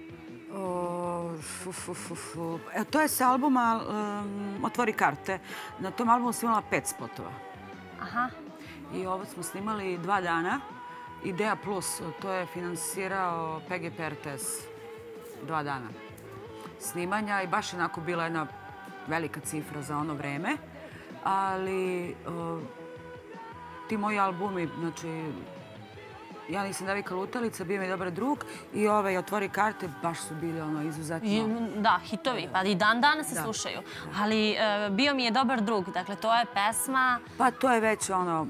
To je sa albuma Otvori karte. Na tom albumu sam imala 5 spotova. Aha. I ovo smo snimali 2 dana. Ideja Plus, to je finansirao PGP RTS 2 dana snimanja i baš je onako bila jedna velika cifra za ono vreme. Ali ti moji albumi, znači, ja nisam devika lutalica, bio mi dobar drug i Otvori karte baš su bili izuzetno. Da, hitovi, pa i dan danas se slušaju. Ali bio mi je dobar drug, dakle to je pesma... Pa to je već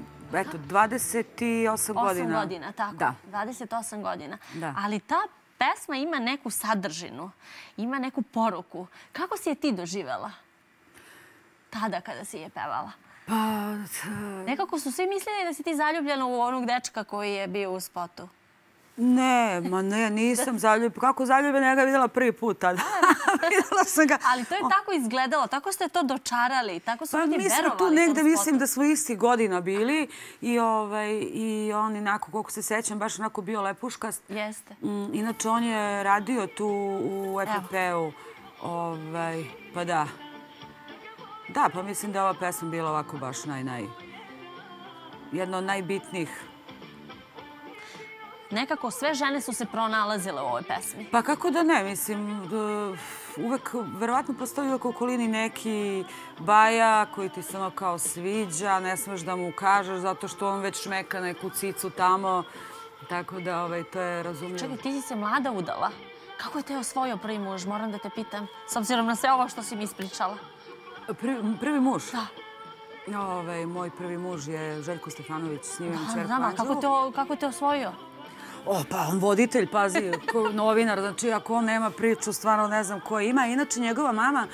28 godina. 8 godina, tako. Da. 28 godina. Da. Ali ta pesma ima neku sadržinu, ima neku poruku. Kako si je ti doživela tada kada si je pevala? Pa... Nekako su svi mislili da si ti zaljubljena u onog dečka koji je bio u spotu. Ne, nisam zaljubljena. Kako zaljubljena? Ja ga videla prvi put tada. Videla sam ga. Ali to je tako izgledalo, tako ste to dočarali, tako su ljudi verovali tom spotu. Tu negde mislim da smo isti godina bili i on inako, koliko se sećam, baš onako bio lepuškast. Jeste. Inače, on je radio tu u EPP-u. Pa da. Da, pa mislim da je ova pesma bila ovako baš jedna od najbitnijih. Nekako sve žene su se pronalazile u ovoj pesmi. Pa kako da ne, mislim, uvek, verovatno postoji uvek u okolini neki baja koji ti se ono kao sviđa, ne smeš da mu kažeš zato što on već šmeka neku cicu tamo, tako da to je razumljivo. Čekaj, ti si se mlada udala. Kako je te osvojio prvi muž, moram da te pitam, s obzirom na sve ovo što si mi ispričala? Prvi muž? Da. Moj prvi muž je Željko Stefanović, s njim imam čerku Anđelu. Anđelu. Kako te osvojio? Pa on voditelj, pazi, novinar, znači ako on nema priču, stvarno ne znam ko ima. Inače, njegova mama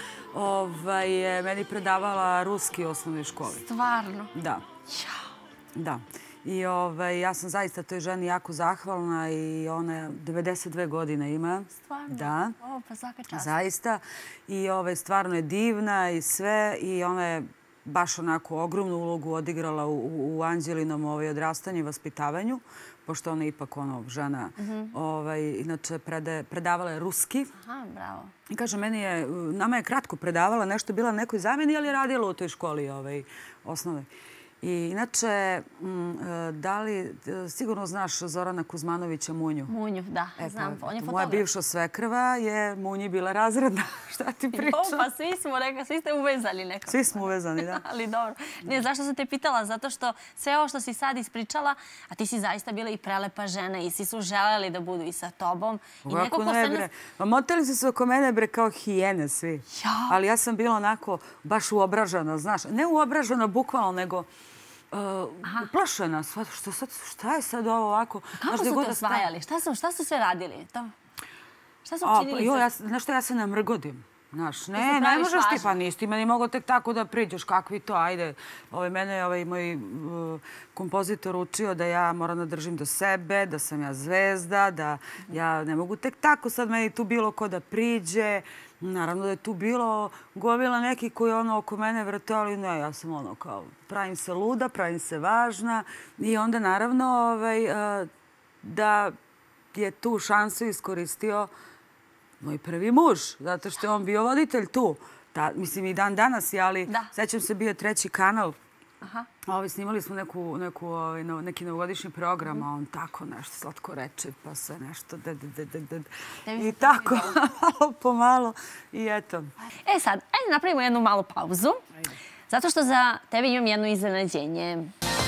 je meni predavala ruski u osnovnoj školi. Stvarno? Da. Da. I ja sam zaista toj ženi jako zahvalna i ona 92 godine ima. Stvarno? Da. Pa svaka čast. Zaista. I stvarno je divna i sve. I ona je baš onako ogromnu ulogu odigrala u Anđelinom odrastanju i vaspitavanju, pošto ona je ipak žena, inače predavala je ruski. Aha, bravo. I kaže, nama je kratko predavala, nešto je bila na nekoj zameni, ali je radila u toj školi osnove. I inače, da li sigurno znaš Zorana Kuzmanovića Munju? Munju, da, znam. On je fotograf. Moja bivša svekrva je Munji bila razredna. Šta ti pričam? Pa svi ste uvezani nekako. Svi smo uvezani, da. Ali dobro. Ne, zašto sam te pitala? Zato što sve ovo što si sad ispričala, a ti si zaista bila i prelepa žena i svi su želeli da budu i sa tobom. Ovako ne, bre. Motali su se oko mene, bre, kao hijene svi. Ali ja sam bila onako baš uobražena, znaš. Ne uobražena bukvalno, nego uplašena. Šta je sad ovo ovako? Kako su te osvajali? Šta su sve radili? Šta su činili? Znaš što, ja se namrgodim. Znaš, ne možeš ti, pa nisi ti meni mogao tek tako da priđeš, kakvi to, ajde. Mene je moj kompozitor učio da ja moram da držim do sebe, da sam ja zvezda, da ja ne mogu tek tako sad meni tu bilo ko da priđe. Naravno da je tu bilo gomila neki koji oko mene vrte, ali ne, ja sam kao pravim se luda, pravim se važna i onda naravno da je tu šansu iskoristio moj prvi muž, zato što je on bio voditelj tu. Mislim i dan danas, ali sećam se bio 3. kanal. Snimali smo neki novogodišnji program, a on tako nešto slatko reče, pa sve nešto i tako, malo po malo i eto. Sad, ajde napravimo jednu malu pauzu, zato što za tebe imam jedno iznenađenje.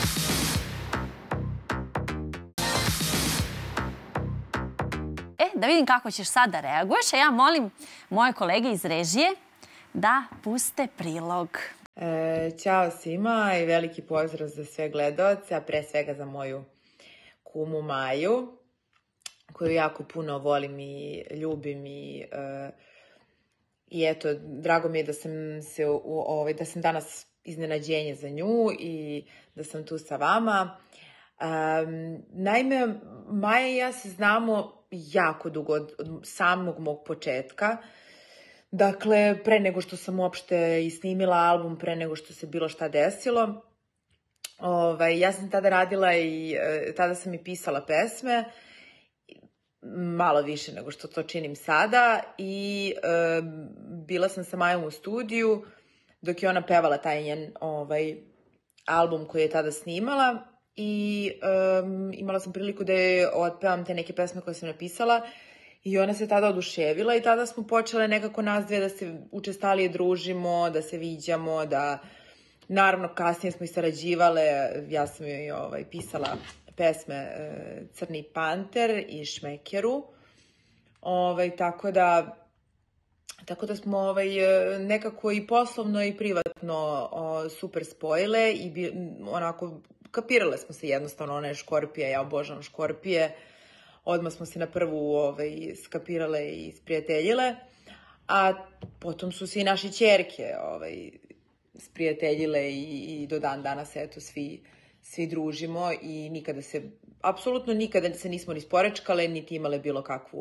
Da vidim kako ćeš sad da reaguješ, a ja molim moje kolege iz režije da puste prilog. Ćao svima i veliki pozdrav za sve gledaoce, a pre svega za moju kumu Maju, koju jako puno volim i ljubim i eto, drago mi je da sam danas iznenađenje za nju i da sam tu sa vama. Naime, Maja i ja se znamo jako dugo, od samog mog početka. Dakle, pre nego što sam uopšte i snimila album, pre nego što se bilo šta desilo, ja sam tada radila i tada sam i pisala pesme, malo više nego što to činim sada i bila sam sa Majom u studiju dok je ona pevala taj njen album koji je tada snimala i imala sam priliku da je otpevam te neke pesme koje sam napisala i ona se tada oduševila i tada smo počele nekako nas dve da se učestalije družimo, da se viđamo, da naravno kasnije smo i sarađivale, ja sam joj pisala pesme Crni panter i Šmekeru, tako da smo nekako i poslovno i privatno super spojile i onako kapirale smo se jednostavno, ona je škorpija, ja obožavam škorpije, odmah smo se na prvu skapirale i sprijateljile, a potom su se i naše ćerke sprijateljile i do dan danas eto svi družimo i apsolutno nikada se nismo ni sporečkale, niti imale bilo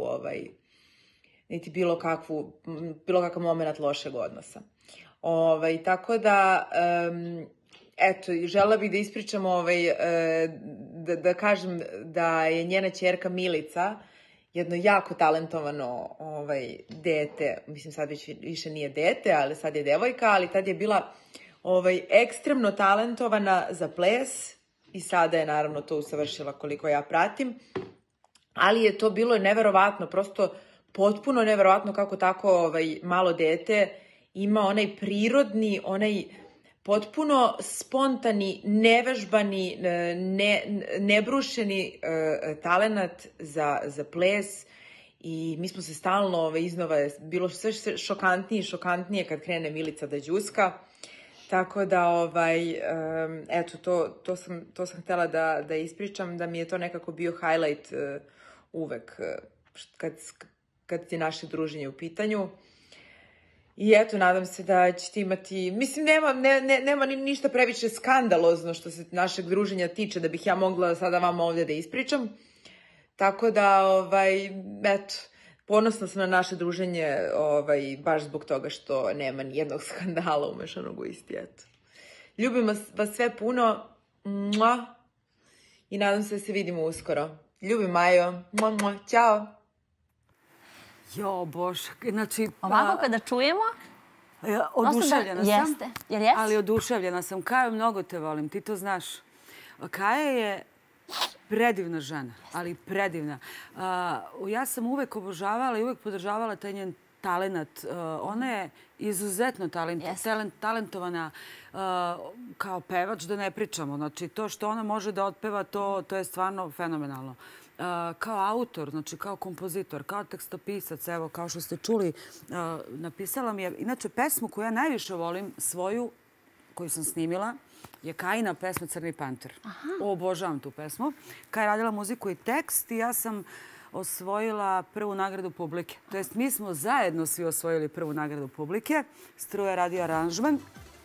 kakav moment lošeg odnosa. Tako da, eto, želela bih da ispričam, da kažem da je njena ćerka Milica jedno jako talentovano dete, mislim sad već više nije dete, ali sad je devojka, ali tad je bila ekstremno talentovana za ples i sada je naravno to usavršila koliko ja pratim, ali je to bilo neverovatno, prosto potpuno neverovatno kako tako malo dete ima onaj prirodni, onaj potpuno spontani, nevežbani, nebrušeni talenat za ples i mi smo se stalno iznova, bilo sve šokantnije i šokantnije kad krene Milica da đuska. Tako da, eto, to sam htjela da ispričam, da mi je to nekako bio highlight uvek kad je naše druženje u pitanju. I eto, nadam se da ćete imati, mislim, nema ništa previše skandalozno što se našeg druženja tiče, da bih ja mogla sada vama ovdje da ispričam. Tako da, eto, ponosna sam na naše druženje, baš zbog toga što nema ni jednog skandala umešanog u isti, eto. Ljubim vas sve puno, i nadam se da se vidimo uskoro. Ljubim, Majo, ćao. Jo, Bože, znači... Ovako kada čujemo... Oduševljena sam. Jeste, jer jeste? Ali oduševljena sam. Kajo, mnogo te volim, ti to znaš. Kaja je predivna žena, ali predivna. Ja sam uvek obožavala i uvek podržavala taj njen talenat. Ona je izuzetno talentovana kao pevač, da ne pričamo. Znači, to što ona može da otpeva, to je stvarno fenomenalno. Kao autor, znači kao kompozitor, kao tekstopisac, evo, kao što ste čuli, napisala mi je, inače, pesmu koju ja najviše volim, svoju, koju sam snimila, je Kajina pesma Crni panter. Obožavam tu pesmu. Kaj je radila muziku i tekst i ja sam osvojila prvu nagradu publike. To jest, mi smo zajedno svi osvojili prvu nagradu publike. Struja radi aranžman.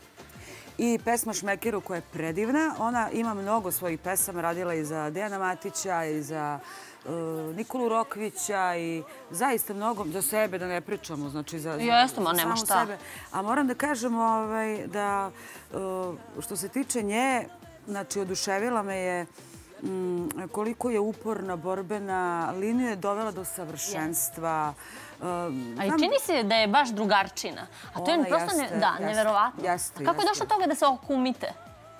I pesma Šmekeru koja je predivna. Ona ima mnogo svojih pesama. Radila i za Dejana Matića i za Nikolu Rokvića i zaista mnogo za sebe, da ne pričamo. Znači za nema šta. A moram da kažem da što se tiče nje, znači oduševila me je koliko je uporna, borbena, liniju je dovela do savršenstva. A i čini se da je baš drugarčina. A to je prosto neverovatno. A kako je došlo toga da se okumite?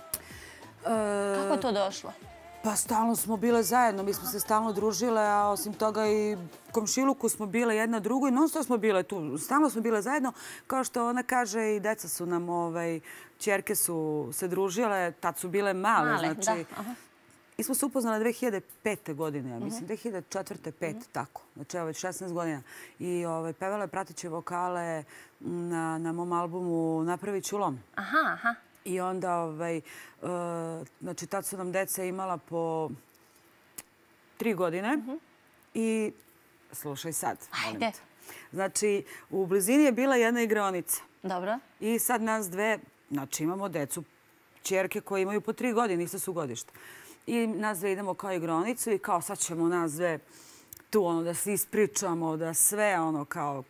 Kako je to došlo? Pa stalno smo bile zajedno, mi smo se stalno družile, a osim toga i komšiluku smo bile jedna drugu i non stop smo bile tu. Stalno smo bile zajedno, kao što ona kaže i deca su nam, ćerke su se družile, tad su bile male, znači... Mi smo se upoznali 2005. godine, ja mislim, 2004. 5. tako. Znači, evo već 16 godina. I pevala je prateće vokale na mom albumu Napravit ću lom. I onda, znači, tad su nam deca imala po 3 godine. I slušaj sad. Ajde. Znači, u blizini je bila jedna igraonica. Dobro. I sad nas dve, znači, imamo decu, ćerke koje imaju po 3 godine, isto su godišta. I nas dve idemo kao igronicu i kao sad ćemo nas dve tu da se ispričamo, da sve kao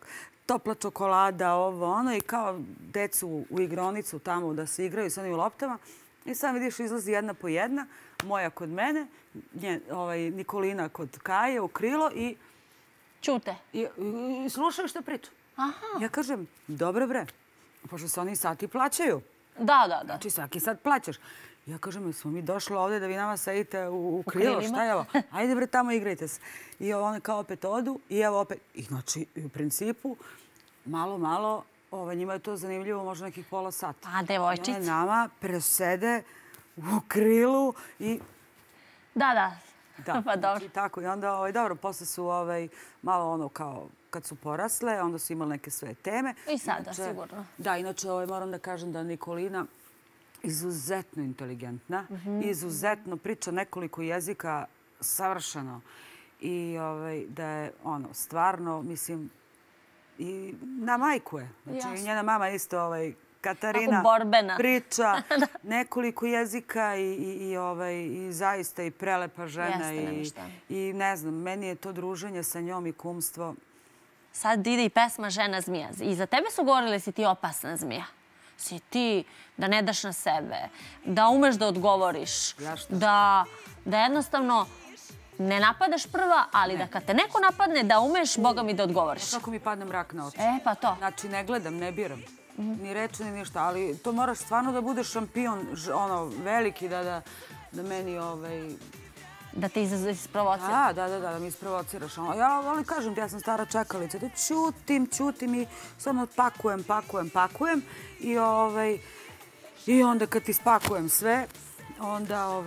topla čokolada, ovo, ono, i kao decu u igronicu tamo da se igraju sa onim loptama. I sad vidiš, izlazi jedna po jedna, moja kod mene, Nikolina kod Kaje u krilo i... Ćute. I slušaju što priča. Aha. Ja kažem, dobro bre, pošto se oni sati plaćaju. Da. Znači svaki sat plaćaš. Ja kažem, smo mi došli ovdje da vi nama sedite u krilo, šta je ovo? Ajde bre, tamo igrajte se. I one kao opet odu i evo opet. I znači, u principu, malo, njima je to zanimljivo, možda nekih pola sata. A, devojčice. I one nama presede u krilu i... Da. Pa dobro. Znači, tako. I onda, dobro, posle su malo ono kao kad su porasle, onda su imali neke svoje teme. I sada, sigurno. Da, inače moram da kažem da Nikolina izuzetno inteligentna, izuzetno priča nekoliko jezika savršeno i da je stvarno, mislim, i na majku je. Znači, njena mama isto, Katarina, priča nekoliko jezika i zaista i prelepa žena. I ne znam, meni je to druženje sa njom i kumstvo. Sad ide i pesma Žena zmija. I za tebe su govorile si ti opasna zmija. Si ti da ne daš na sebe, da umeš da odgovoriš, da jednostavno ne napadaš prva, ali da kad te neko napadne, da umeš, Boga mi, da odgovoriš. Kako mi padne mrak na oči. Pa to. Znači, ne gledam, ne biram. Ni reči, ni ništa. Ali to moraš stvarno da budeš šampion, veliki, da meni... Da te isprovocira. Da mi isprovociraš. Ali kažem ti, ja sam stara čekalica. Da ćutim i samo pakujem. I onda kad ti spakujem sve, onda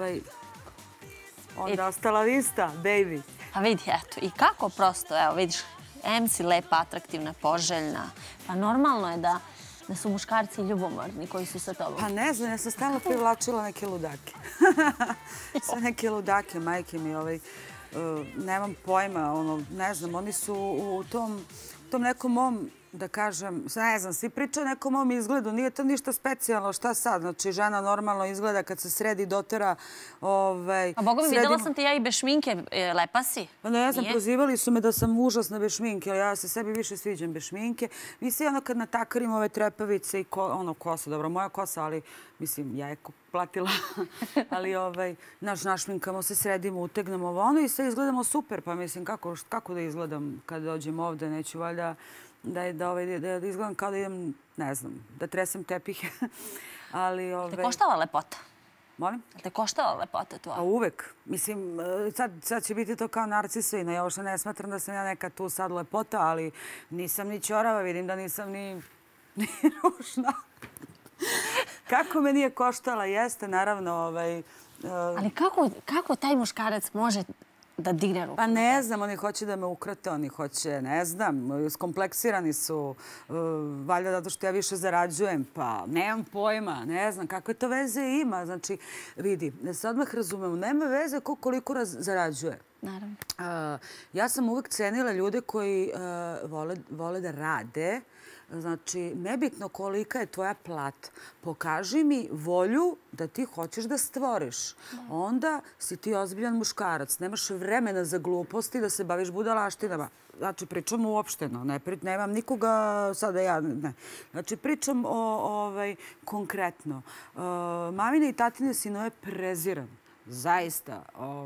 ostala vista, baby. Pa vidi, eto, i kako prosto, evo, vidiš, em si lepa, atraktivna, poželjna. Pa normalno je da su muškarci ljubomorni koji su sa tobom. Pa ne znam, ja sam stalno privlačila neke ludake. Sve neke ludake, majke mi, nemam pojma, ne znam, oni su u tom nekom mom, da kažem, ne znam, svi pričaju o nekom mom izgledu, nije to ništa specijalno, šta sad? Znači, žena normalno izgleda kad se sredi, dotera... A Boga mi, videla sam te ja i bez šminke, lepa si. Pa ne znam, prozivali su me da sam užasna bez šminke, ali ja se sebi više sviđam bez šminke. Mislim, kad natakarim ove trepavice i kosa, dobro, moja kosa, ali mislim, ja je platila, ali našminkamo se, sredimo, utegnemo ovo i sve izgledamo super, pa mislim, kako da izgledam kad dođem ovde, neću valjda da izgledam kao da idem, ne znam, da tresem tepihe. Te koštala lepota? Molim? Te koštala lepota tvoja? A uvek. Mislim, sad će biti to kao narcisina. Ja uopšte ne smatram da sam ja neka tu sad lepota, ali nisam ni ćorava, vidim da nisam ni ružna. Kako me nije koštala, jeste, naravno. Ali kako taj muškarac može da digne ruku? Pa ne znam, oni hoće da me ukrate, oni hoće, ne znam, skompleksirani su, valjda zato što ja više zarađujem, pa nemam pojma, ne znam, kakve to veze ima. Znači, vidi, da se odmah razumemo, nema veze koliko zarađuje. Naravno. Ja sam uvek cenila ljude koji vole da rade. Znači, nebitno kolika je tvoja plata. Pokaži mi volju da ti hoćeš da stvoriš. Onda si ti ozbiljan muškarac. Nemaš vremena za gluposti da se baviš budalaštinama. Znači, pričam uopšteno. Nemam nikoga sada ja. Ne. Znači, pričam konkretno. Mamine i tatine sinove preziram. Zaista.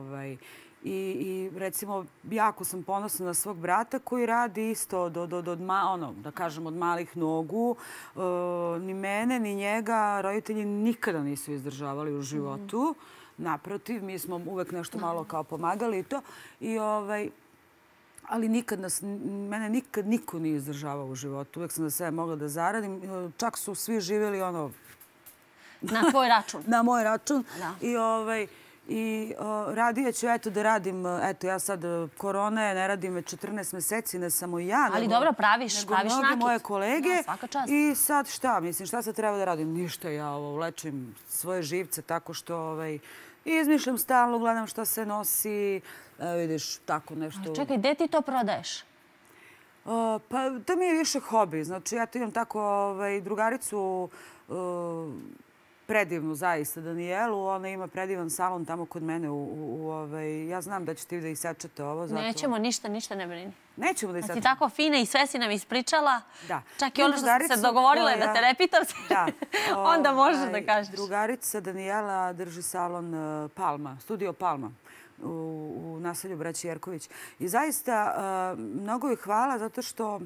I recimo, jako sam ponosna na svog brata koji radi isto da kažem, od malih nogu. Ni mene, ni njega roditelji nikada nisu izdržavali u životu. Naprotiv, mi smo uvek nešto malo kao pomagali i to. Ali mene nikad niko nije izdržavao u životu. Uvek sam za sebe mogla da zaradim. Čak su svi živjeli na tvoj račun. Na moj račun. I radije ću da radim, ja sad korona je, ne radim već 14 meseci, ne samo ja, ali dobro, praviš nego mnoge moje kolege. Svaka čast. I sad šta? Mislim, šta sad treba da radim? Ništa, ja lečim svoje živce tako što izmišljam stalno, gledam šta se nosi, vidiš, tako nešto. Čekaj, gde ti to prodaješ? Pa to mi je više hobi. Znači, ja imam tako drugaricu predivnu zaista Danijelu. Ona ima predivan salon tamo kod mene. Ja znam da ćete da isečete ovo. Nećemo ništa ne brini. Nećemo da isečemo. isečemo. Si tako fina i sve si nam ispričala. Da. Čak i ono što se dogovorile da te ne pitam se. Onda možeš da kažeš. Drugarica Danijela drži salon Palma, studio Palma u naselju Braći Jerković. I zaista mnogo joj hvala zato što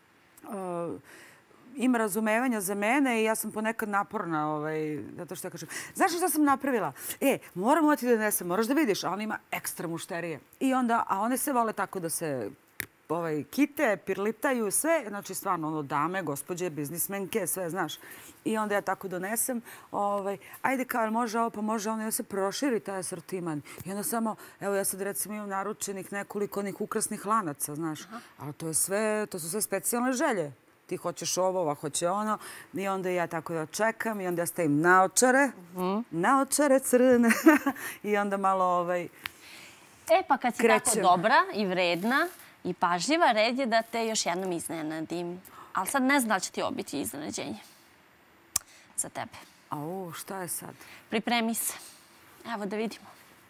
ima razumevanja za mene i ja sam ponekad naporna, zato što ja kažem, znaš šta sam napravila? Moram ti da donesem, moraš da vidiš. A ona ima ekstra mušterije. A one se vole tako da se kite, pirlitaju, sve. Znači, stvarno, dame, gospođe, biznismenke, sve, znaš. I onda ja tako donesem. Ajde, kao, može ovo, pa može ono, ja se proširi taj asortiman. I onda samo, evo, ja sad recimo imam naručenih nekoliko onih ukrasnih lanaca, znaš. Ali to su sve specijalne želje. Ti hoćeš ovo, ova hoće ono. I onda ja tako da čekam i onda ja stavim naočare crne. I onda malo pa kad si tako dobra i vredna i pažljiva, red je da te još jednom iznenadim. Ali sad ne znam da će ti ovo biti iznenađenje za tebe. Šta je sad? Pripremi se. Evo da vidimo.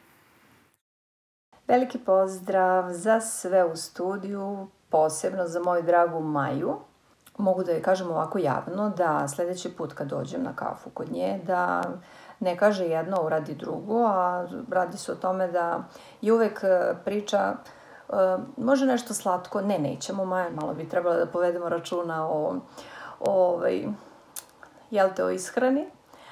Veliki pozdrav za sve u studiju, posebno za moju dragu Maju. Mogu da joj kažem ovako javno da sljedeći put kad dođem na kafu kod nje, da ne kaže jedno, uradi drugo, a radi se o tome da je uvek priča može nešto slatko. Nećemo, Maja, malo bi trebalo da povedemo računa o ishrani.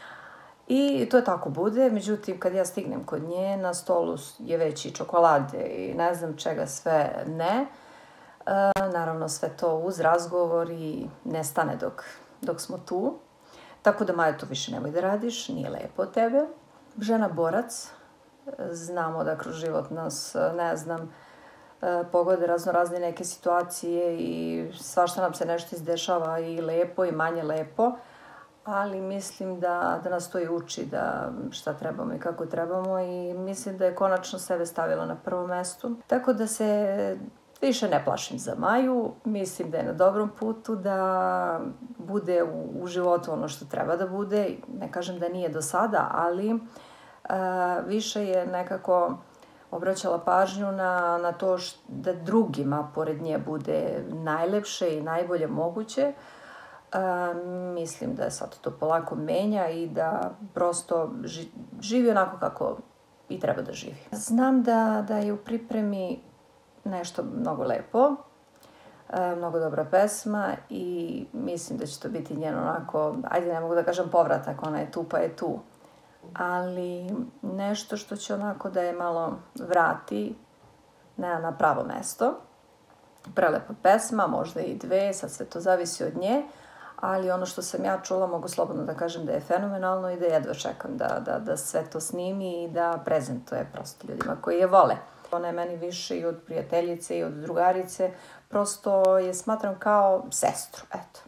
I to tako bude. Međutim, kad ja stignem kod nje, na stolu je već i čokolade i ne znam čega sve ne. Naravno, sve to uz razgovor i ne stane dok smo tu. Tako da, Maja, to više nemoj da radiš, nije lepo od tebe. Žena borac, znamo da kroz život nas, ne znam, pogode razne neke situacije i svašta nam se nešto izdešava i lepo i manje lepo, ali mislim da nas to i uči da šta trebamo i kako trebamo i mislim da je konačno sebe stavila na prvo mesto. Tako da se više ne plašim za Maju, mislim da je na dobrom putu da bude u životu ono što treba da bude. Ne kažem da nije do sada, ali više je nekako obraćala pažnju na to da drugima pored nje bude najlepše i najbolje moguće. Mislim da sad to polako menja i da prosto živi onako kako i treba da živi. Znam da je u pripremi nešto mnogo lepo, mnogo dobra pesma i mislim da će to biti njen onako, ajde ne mogu da kažem povratak, ona je tu pa je tu, ali nešto što će onako da je malo vrati na pravo mesto. Prelepa pesma, možda i dve, sad sve to zavisi od nje, ali ono što sam ja čula mogu slobodno da kažem da je fenomenalno i da jedva čekam da sve to snimi i da prezentuje prosto ljudima koji je vole. Ona je meni više i od prijateljice i od drugarice, prosto je smatram kao sestru, eto.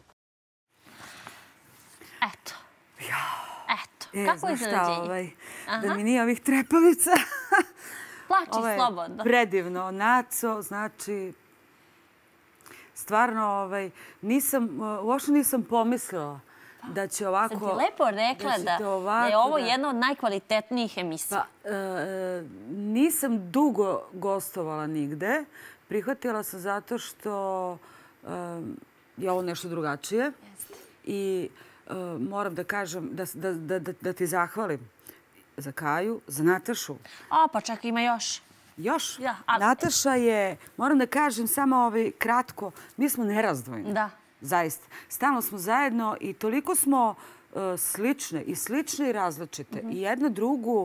Eto. Kako je iznenađenje? Da mi nije ovih trepavica. Plači slobodno. Predivno. Naco, znači, stvarno, uopšte nisam pomislila da će ovako... Sad ti lepo rekla da je ovo jedna od najkvalitetnijih emisija. Nisam dugo gostovala nigde. Prihvatila sam zato što je ovo nešto drugačije. I moram da kažem, da ti zahvalim za Kaju, za Natašu. Pa čak ima još. Još? Nataša je, moram da kažem samo kratko, mi smo nerazdvojni. Da. Zaista. Stalno smo zajedno i toliko smo slične i različite. I jedna drugu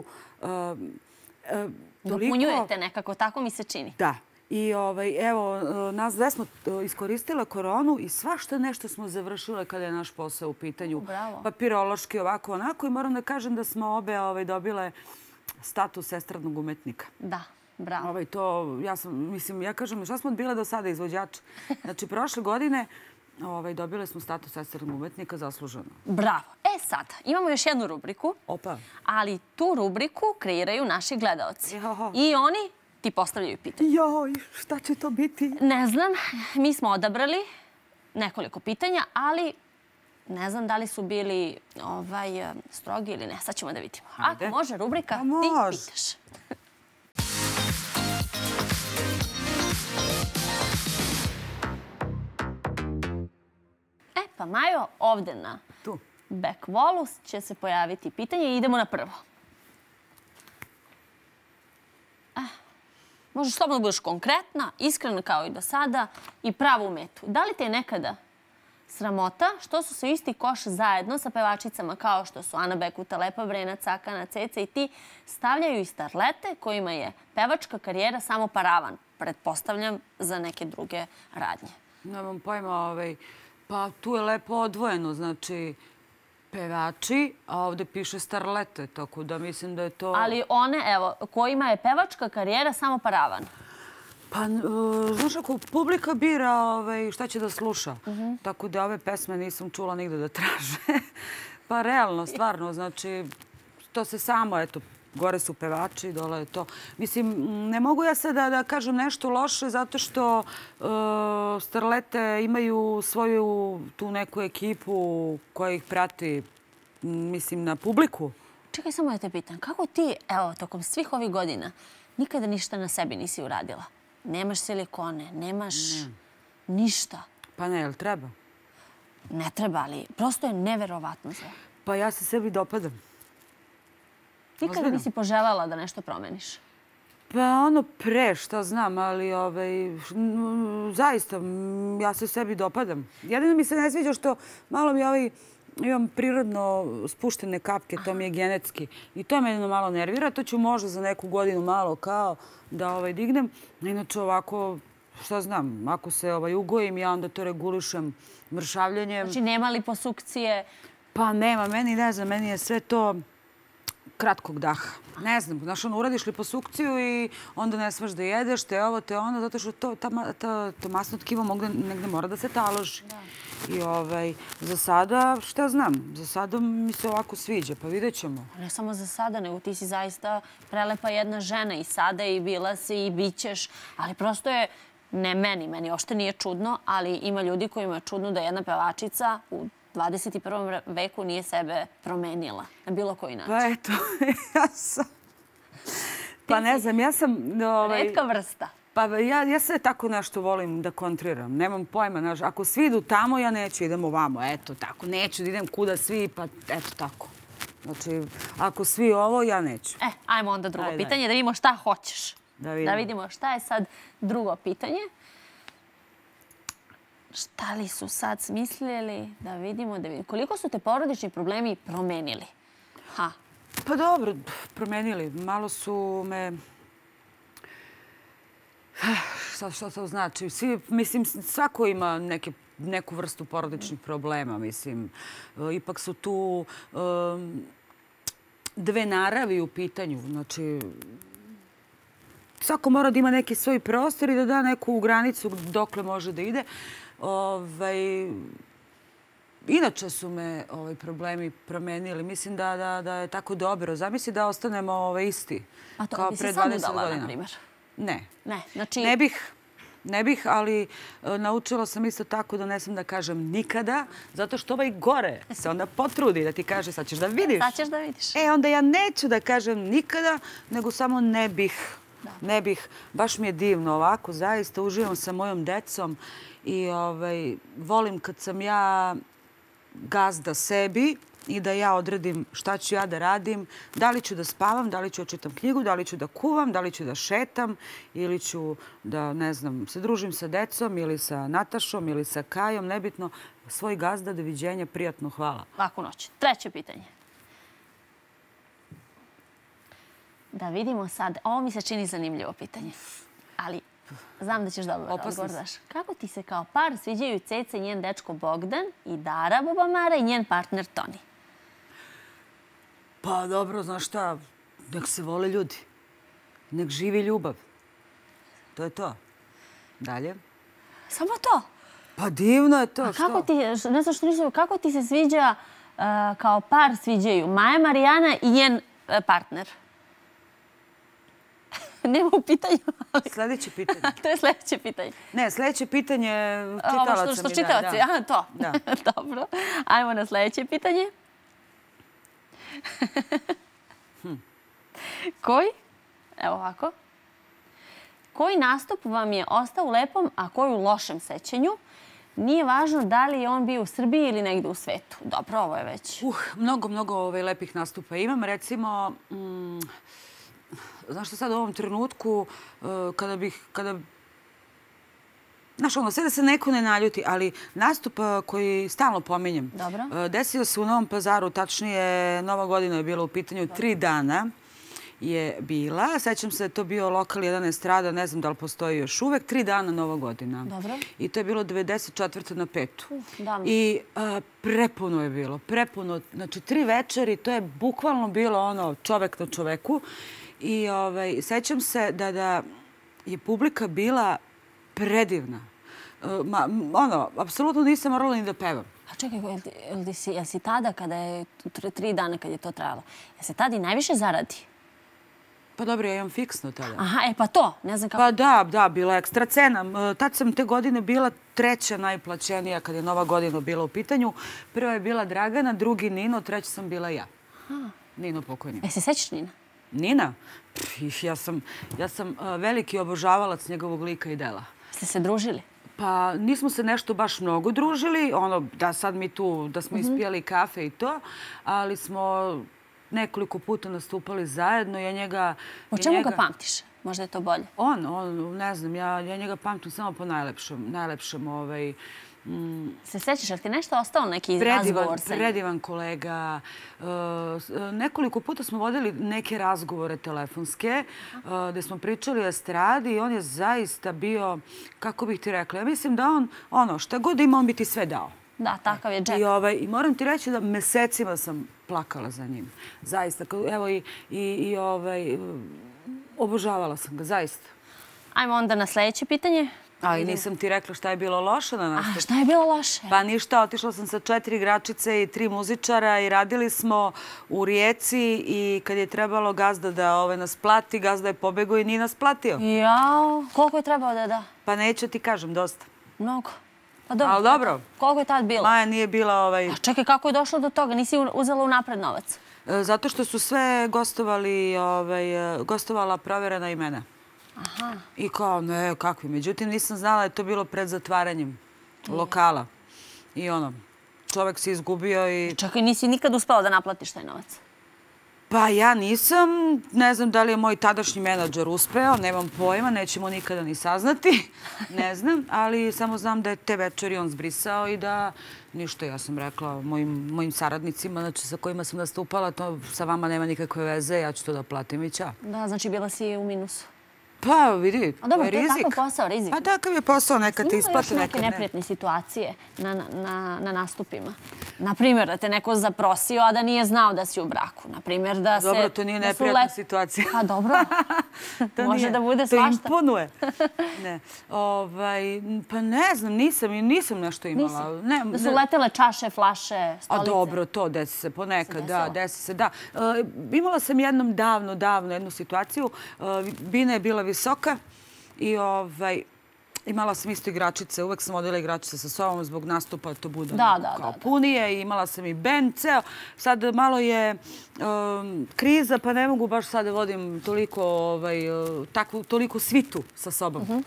dopunjujete nekako, tako mi se čini. Da. I evo, nas dve smo iskoristile koronu i svašta nešto smo završile kada je naš posao u pitanju. Bravo. Papirološki, ovako, onako. I moram da kažem da smo obe dobile status estradnog umetnika. Da. Bravo. Ja kažem, šta smo bile do sada izvođači? Znači, prošle godine dobile smo status estradnog umetnika zasluženo. Bravo. Sad, imamo još jednu rubriku. Opa. Ali tu rubriku kreiraju naši gledaoci. I oni ti postavljaju pitanje. Joj, šta će to biti? Ne znam. Mi smo odabrali nekoliko pitanja, ali ne znam da li su bili strogi ili ne. Sad ćemo da vidimo. Ajde. Ako može, rubrika, Pa ti može. pitaš. Pa Majo, ovde na back wallu će se pojaviti pitanje i idemo na prvo. Možeš slobodno da budeš konkretna, iskrena kao i do sada i pravu metu. Da li te je nekada sramota što su se u isti koš zajedno sa pevačicama kao što su Ana Bekuta, Lepa Brena, Cakana, Ceca i ti stavljaju i starlete kojima je pevačka karijera samo paravan, pretpostavljam, za neke druge radnje? Nemam pojma, pa tu je lepo odvojeno, znači pevači, a ovde piše starlete, tako da mislim da je to... Ali one, evo, kojima je pevačka karijera samo paravan? Pa, znaš, ako publika bira šta će da sluša, tako da ove pesme nisam čula nigde da traže. Pa, realno, stvarno, znači, to se samo, eto, gore su pevači, dole je to. Mislim, ne mogu ja sad da kažem nešto loše zato što starlete imaju svoju tu neku ekipu koja ih prati, mislim, na publiku. Čekaj, samo da te pitam, kako ti, evo, tokom svih ovih godina nikada ništa na sebi nisi uradila? Nemaš silikone, nemaš ništa. Pa ne, jel treba? Ne treba, ali prosto je neverovatno sve. Pa ja se sebi dopadam. Nikada nisi poželjela da nešto promeniš? Pa ono pre, šta znam, ali zaista ja se sebi dopadam. Jedino mi se ne sviđa što malo mi imam prirodno spuštene kapke, to mi je genetski. I to me jedno malo nervira. To ću možda za neku godinu malo kao da dignem. Inače ovako, šta znam, ako se ugojim, ja onda to regulišem mršavljenjem. Znači nema liposukcije? Pa nema, meni je sve to kratkog daha. Ne znam, znaš, uradiš liposukciju i onda ne smeš da jedeš, te ovo, te ono, zato što to masno tkivo negde mora da se taloži. I za sada, šta znam, za sada mi se ovako sviđa, pa vidjet ćemo. Ne samo za sada, nego ti si zaista prelepa jedna žena i sada i bila si i bit ćeš, ali prosto je, ne meni uopšte nije čudno, ali ima ljudi kojima je čudno da jedna pevačica u 21. veku nije sebe promenila na bilo koji način. Pa eto, ja sam... Pa ne znam, ja sam... Retka vrsta. Pa ja sve tako nešto volim da kontriram. Nemam pojma, znaš, ako svi idu tamo, ja neću, idem ovamo. Eto, tako, neću da idem kuda svi, pa eto tako. Znači, ako svi ovo, ja neću. Ajmo onda drugo pitanje, da vidimo šta hoćeš. Da vidimo šta je sad drugo pitanje. Šta li su sad smislili? Da vidimo. Koliko su te porodični problemi promenili? Pa dobro, promenili. Malo su me... Šta to znači? Mislim, svako ima neku vrstu porodičnih problema, mislim. Ipak su tu dve naravi u pitanju. Znači, svako mora da ima neki svoj prostor i da da neku granicu dokle može da ide. Inače su me problemi promenili. Mislim da je tako dobro. Zamisli da ostanemo isti. A to bi se sad udala, na primjer? Ne. Znači... Ne bih, ali naučila sam isto tako da ne sam da kažem nikada, zato što gore se onda potrudi da ti kaže sad ćeš da vidiš. Sad ćeš da vidiš. Onda ja neću da kažem nikada, nego samo ne bih. Ne bih. Baš mi je divno ovako, zaista uživam sa mojom decom i volim kad sam ja gazda sebi i da ja odredim šta ću ja da radim, da li ću da spavam, da li ću da čitam knjigu, da li ću da kuvam, da li ću da šetam ili ću da, ne znam, se družim sa decom ili sa Natašom ili sa Kajom, nebitno. Svoj gazda, doviđenja, prijatno, hvala. Laku noć. Treće pitanje. Da vidimo sad, ovo mi se čini zanimljivo pitanje, ali znam da ćeš dobro odgovor daš. Kako ti se kao par sviđaju Ceca i njen dečko Bogdan i Dara Bubamara i njen partner Toni? Pa dobro, znaš šta, nek se vole ljudi. Nek živi ljubav. To je to. Dalje? Samo to? Pa divno je to. Kako ti, ne znam što nisam, kako ti se sviđa, kao par sviđaju Maja Marijana i njen partner? Nema u pitanju. Sljedeće pitanje. To je sljedeće pitanje. Ne, sljedeće pitanje čitalaca mi što čitalaci, aha, to. Da. Dobro. Ajmo na sljedeće pitanje. Koji? Evo ovako. Koji nastup vam je ostao u lepom, a koji u lošem sećanju? Nije važno da li je on bio u Srbiji ili negdje u svetu. Dobro, ovo je već. Mnogo lepih nastupa imam. Recimo, znaš što sad u ovom trenutku, znaš, sve da se neko ne naljuti, ali nastup koji stalno pominjem. Desio se u Novom Pazaru, tačnije Nova godina je bila u pitanju, 3 dana je bila. Sećam se da je to bio lokal jedan estrada, ne znam da li postoji još uvek, 3 dana Nova godina. I to je bilo 94. na 5. I prepuno je bilo, prepuno. Znači, 3 večeri, to je bukvalno bilo ono čovek na čoveku. I sećam se da je publika bila predivna. Apsolutno nisam morala ni da pevam. A čekaj, jel si tada, kada je 3 dana kad je to trajalo, jel se tada i najviše zaradi? Pa dobro, ja imam fiksno tada. Aha, pa to, ne znam kako. Pa da, bila ekstra cena. Tad sam te godine bila 3. najplaćenija kad je Nova godina bila u pitanju. Prva je bila Dragana, drugi Nino, 3. sam bila ja. Nino pokojni. Se sećaš Nina? Nina? Ja sam veliki obožavalac njegovog lika i dela. Ste se družili? Pa nismo se nešto baš mnogo družili. Da sad mi tu, da smo ispijali kafe i to, ali smo nekoliko puta nastupali zajedno. Po čemu ga pamtiš? Možda je to bolje. Ne znam, ja njega pamtim samo po najlepšem. Se sećaš, ali ti nešto ostalo neki razgovor sa njim? Predivan kolega. Nekoliko puta smo vodili neke razgovore telefonske gde smo pričali o estradi i on je zaista bio, kako bih ti rekla, ja mislim da on, šta god ima, on bi ti sve dao. Da, takav je džep. I moram ti reći da mesecima sam plakala za njim. Zaista. Evo i obožavala sam ga, zaista. Ajmo onda na sljedeće pitanje. Ali nisam ti rekla šta je bilo loše na nastupu. A šta je bilo loše? Pa ništa, otišla sam sa 4 igračice i 3 muzičara i radili smo u Rijeci i kad je trebalo gazda da nas plati, gazda je pobegao i nije nas platio. Jao, koliko je trebao da da? Pa neću ti kažem, dosta. Mnogo. Ali dobro. Koliko je tad bilo? Maja nije bila A čekaj, kako je došlo do toga? Nisi uzela unapred novac? Zato što su sve gostovala proverena imena. Aha. I kao, ne, kakvi. Međutim, nisam znala da je to bilo pred zatvaranjem lokala. I čovek se izgubio i... Čekaj, nisi nikad uspela da naplatiš taj novac? Pa ja nisam. Ne znam da li je moj tadašnji menadžer uspeo. Nemam pojma, nećemo nikada ni saznati. Ne znam, ali samo znam da je te večeri on zbrisao i da ništa. Ja sam rekla mojim saradnicima, znači sa kojima sam nastupala, to sa vama nema nikakve veze, ja ću to da platim i ćao. Da, znači bila si u minusu. Pa, vidi, to je rizik. Dobro, to je takav posao, rizik. Pa takav je posao, nekad te isplate, nekad ne. Ima još neke neprijatne situacije na nastupima? Naprimjer, da te neko zaprosio, a da nije znao da si u braku. Naprimjer, da se... Dobro, to nije neprijatna situacija. Pa dobro, može da bude svašta. To imponuje. Pa ne znam, nisam nešto imala. Da su letele čaše, flaše, stolice? A dobro, to desi se ponekad, da, desi se, da. Imala sam jednom davno jednu situaciju. Bina je bila visoka i imala sam isto igračice. Uvek sam odela igračice sa sobom zbog nastupa, to bude kao punije. Imala sam i bend ceo. Sad malo je kriza, pa ne mogu baš sad da vodim toliko svitu sa sobom.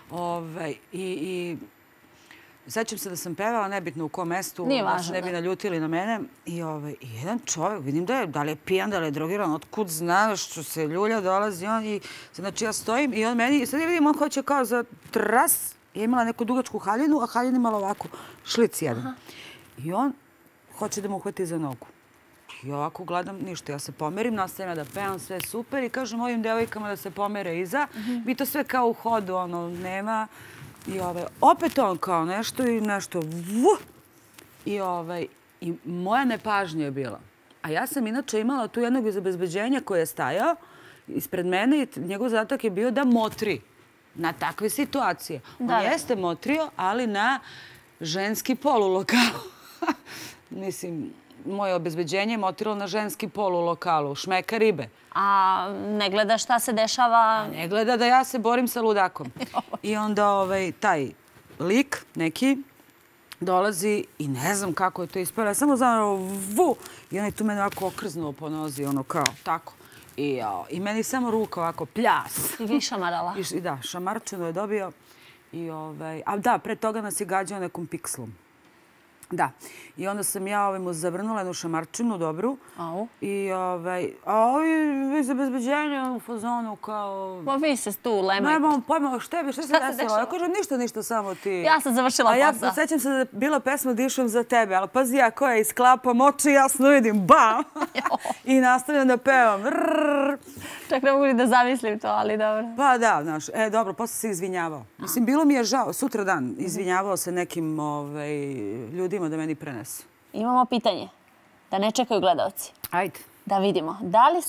I sećam se da sam pevala, nebitno u kom mestu, da se ne bi naljutili na mene. I jedan čovjek, vidim da li je pijan, da li je drogiran, otkud znaš što se ljulja, dolazi on i znači ja stojim i on meni, sad ja vidim, on hoće kao za tras, je imala neku dugačku haljinu, a haljina imala ovako, šlic jedan. I on hoće da mu uhvati za nogu. I ovako gledam, ništa, ja se pomerim, nastavim da pevam, sve super i kažem ovim devojkama da se pomere iza. Vi to sve kao u hodu, nema... I opet on kao nešto i nešto i moja nepažnja je bila. A ja sam inače imala tu jednog iz obezbeđenja koji je stajao ispred mene i njegov zadatak je bio da motri na takve situacije. On jeste motrio, ali na ženski pol u lokalu. Mislim, moje obezbeđenje motilo na ženski pol u lokalu. Šmeka ribe. A ne gleda šta se dešava? Ne gleda da ja se borim sa ludakom. I onda taj lik neki dolazi i ne znam kako je to ispalo. Ja samo znam vu i on je tu mene ovako okrznuo po nozi, ono kao tako. I meni samo ruka ovako pljas. I vi šamarala? Da, šamarčinu je dobio. A da, pre toga nas je gađao nekom pikslom. Da. I onda sam ja mu zavrnula jednu šamarčinu dobru. I za bezbeđenje u fazonu kao... Pa vi se tu lemajte. Nemam pojma, šta se desilo? Ja kažem, ništa, samo ti. Ja sam završila posao. A ja sećam se da je bila pesma Dišem za tebe, ali pazi ja koja isklapam oči, jasno vidim, bam! I nastavljam da pevam. Čak ne mogu ni da zamislim to, ali dobro. Pa da, znaš, dobro, posle se izvinjavao. Mislim, bilo mi je žao, sutra dan izvinjavao se nekim ljudima da meni prenesu. Imamo pitanje, da ne čekaju gledalci. Ajde. Da vidimo, da li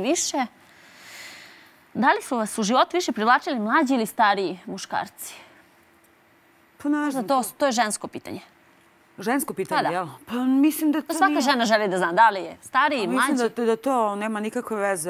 su vas u životu više privlačili mlađi ili stariji muškarci? Pa ne znam. To je žensko pitanje. Žensko pitanje, jel? Pa mislim da to nije... Svaka žena želi da zna da li je stariji, mlađi. Mislim da to nema nikakve veze.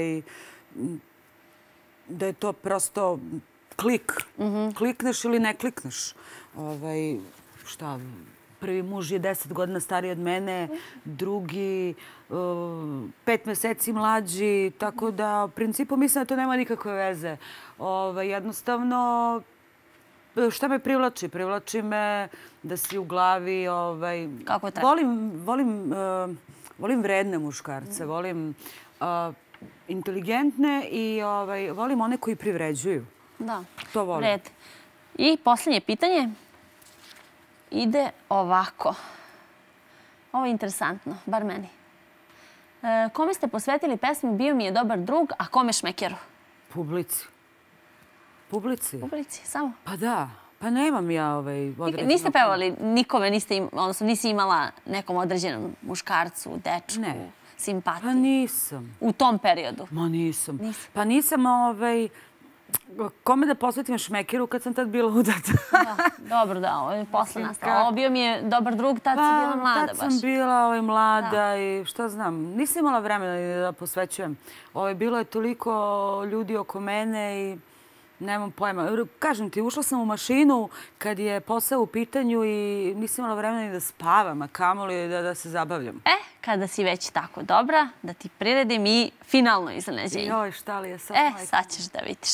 Da je to prosto klik. Klikneš ili ne klikneš. Šta... Prvi muž je 10 godina stariji od mene, drugi 5 meseci mlađi, tako da u principu mislim da to nema nikakve veze. Jednostavno, šta me privlači? Privlači me da si u glavi... Kako treba? Volim vredne muškarce, volim inteligentne i volim one koji privređuju. Da, to volim. Red. I posljednje pitanje. Ide ovako. Ovo je interesantno, bar meni. Kome ste posvetili pesmu Bio mi je dobar drug, a kome šmekeru? Publici. Publici? Publici, samo? Pa da. Pa nemam ja određeno... Niste pevali nikome, odnosno nisi imala nekom određenom muškarcu, dečku, simpatiju? Pa nisam. U tom periodu? Ma nisam. Pa nisam kome da posvetim šmekeru kad sam tad bila udata. Dobro, da, ovo je posle nastala. Ovo bio mi je dobar drug, tad si bila mlada baš. Tad sam bila mlada i šta znam, nisam imala vremena da posvećujem. Bilo je toliko ljudi oko mene i nemam pojma. Kažem ti, ušla sam u mašinu kad je posao u pitanju i nisam imala vremena ni da spavam, a kamoli da se zabavljam. Kada si već tako dobra, da ti priredim i finalno iznenađenje. Joj, šta li je sad? Sad ćeš da vidiš.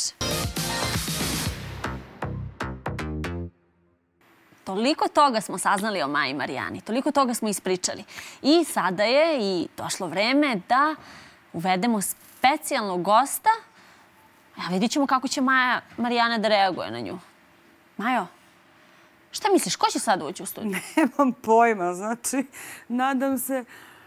Toliko toga smo saznali o Maji Marijani, toliko toga smo ispričali. I sada je i došlo vreme da uvedemo specijalnog gosta. Vidit ćemo kako će Maja Marijana da reaguje na nju. Majo, šta misliš, ko će sad ući u studiju? Nemam pojma, znači, nadam se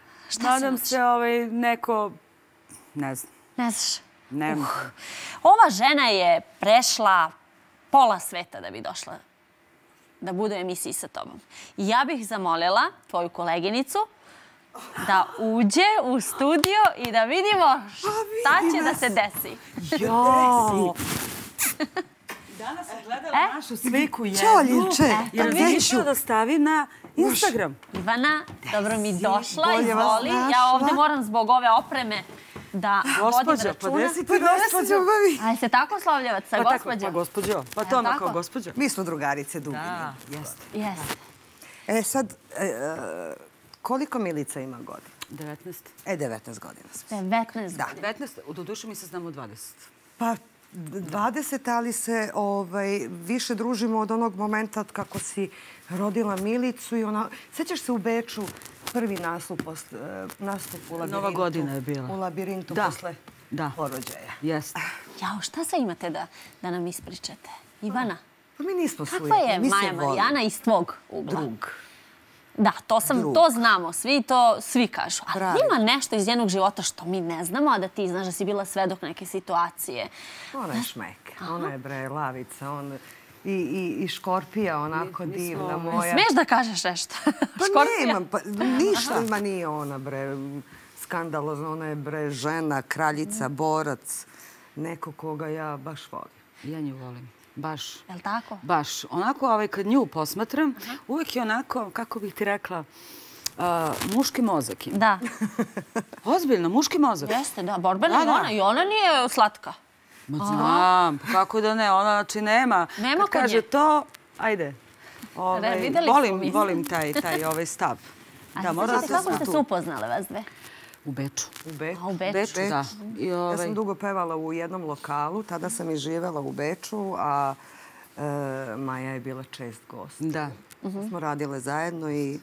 neko, ne znam. Ne znaš? Ne. Ova žena je prešla pola sveta da bi došla da bude u emisiji sa tobom. I ja bih zamolila tvoju koleginicu da uđe u studio i da vidimo šta će da se desi. Jao! Danas sam gledala našu sliku jednu. Čoljiče! Jer vidiš da stavim na Instagram. Ivana, dobro mi došla, izvoli. Ja ovde moram zbog ove opreme da vodim računa. Pa gde si ti gospođo? Ajde se tako oslovljavati sa gospođom? Pa gospođo. Pa to ono kao gospođo. Mi smo drugarice dugi. Da, jeste. Jeste. Sad, koliko Milica ima godina? 19. 19 godina. 19 godina. Da. 19, do duše mi se znamo 20. Pa 20, ali se više družimo od onog momenta kako si rodila Milicu i ona... Sećaš se u Beču prvi nastup u Labirintu? Nova godina je bila. U Labirintu posle porođaja. Jeste. Jao, šta sve imate da nam ispričate? Ivana? Pa mi nismo sujeti. Kakva je Maja Marijana iz tvog ugla? Drug. Da, to znamo svi, to svi kažu. Ali ima nešto iz njenog života što mi ne znamo, a da ti znaš da si bila svedok neke situacije. Ona je šmek. Ona je bre lavica. I škorpija onako divna moja. Smeš da kažeš nešto? Pa nemam. Ništa ima nije ona bre skandalozna. Ona je bre žena, kraljica, borac. Neko koga ja baš volim. Ja nju volim. Baš. Je li tako? Baš. Onako, kad nju posmatram, uvijek je onako, kako bih ti rekla, Muški mozak ima. Da. Ozbiljno, muški mozak. Jeste, da. Borbena i ona nije slatka. Ma znam, kako da ne, ona znači nema. Nema kad kod kaže nje. to, ajde. Videli smo mi. Volim taj stav. Da, kako ste se upoznale vas dve? U Beču. U Beču. A u Beču. Da. Ja sam dugo pevala u jednom lokalu, tada sam i živela u Beču, a Maja je bila čest gost. Da. Smo radile zajedno i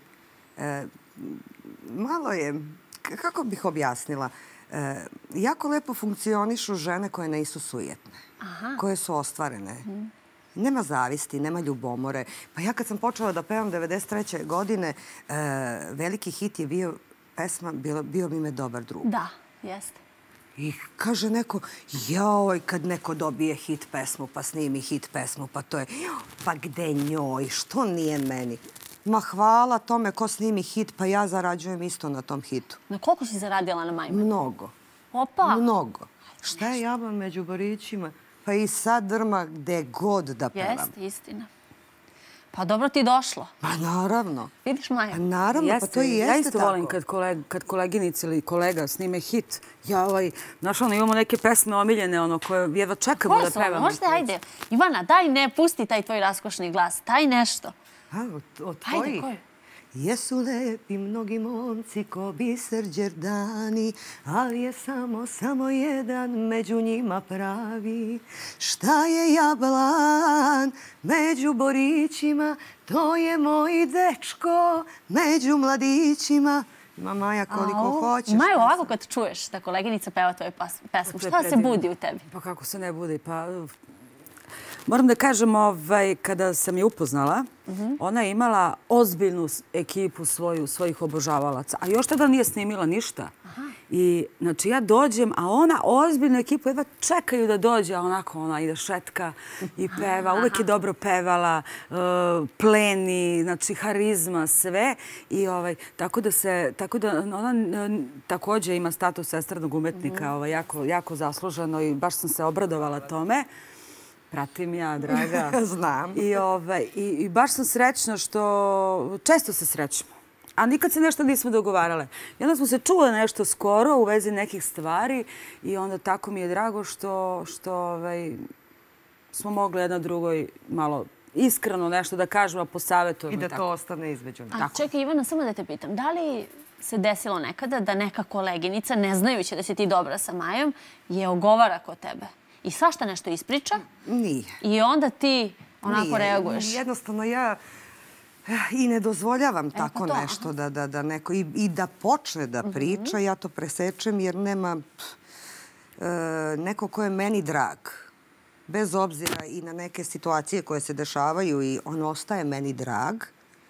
malo je, kako bih objasnila, jako lepo funkcionišu žene koje nisu sujetne, koje su ostvarene. Nema zavisti, nema ljubomore. Pa ja kad sam počela da pevam 93. godine, veliki hit je bio pesma Bio mi me dobar drug. Da, jeste. I kaže neko, joj, kad neko dobije hit pesmu, pa snimi hit pesmu, pa to je, pa gde njoj, što nije meni? Ma hvala tome ko snimi hit, pa ja zarađujem isto na tom hitu. Na koliko si zaradila na Majmu? Mnogo. Opa! Mnogo. Šta je jablan među borićima? Pa i sad drma gde god da pevam. Jeste, istina. Pa dobro ti došlo. Pa naravno. Vidiš, Maja? Pa naravno, pa to i jeste tako. Ja isto volim kad koleginici ili kolega snime hit. Znaš, imamo neke pesme omiljene, koje jedva čekamo da pevamo. Možete, ajde. Ivana, daj ne, pusti taj tvoj raskošni glas. Daj nešto. Od Ajde, tvojih? koji? Jesu lepi mnogi momci ko biser đerdani, ali je samo jedan među njima pravi. Šta je jablan među borićima, to je moj dečko među mladićima. Ima Maja koliko hoćeš. Majo, ovako kad čuješ da koleginica peva tvoju pesmu, šta se budi u tebi? Pa kako se ne budi? Pa moram da kažem, kada sam je upoznala, ona je imala ozbiljnu ekipu svojih obožavalaca. A još tada nije snimila ništa. I, znači, ja dođem, a ona ozbiljnu ekipu jedva čekaju da dođe, a onako ona ide šetka i peva. Uvek je dobro pevala, pleni, znači, harizma, sve. I tako da ona također ima status estradnog umetnika, jako zasluženo i baš sam se obradovala tome. Pratim ja, draga. Znam. I baš sam srećna što često se srećemo. A nikad se nešto nismo dogovarale. I onda smo se čule nešto skoro u vezi nekih stvari i onda tako mi je drago što smo mogli jedna drugoj malo iskreno nešto da kažemo, posavjetujemo. I da to ostane između nas. Čekaj, Ivana, samo da te pitam. Da li se desilo nekada da neka koleginica, ne znajući da si ti dobra sa Majom, je ogovara kod tebe? I svašta nešto ispriča? Nije. I onda ti onako reaguješ? Jednostavno ja i ne dozvoljavam tako nešto da neko i da počne da priča. Ja to presečem jer nema neko ko je meni drag. Bez obzira i na neke situacije koje se dešavaju i on ostaje meni drag.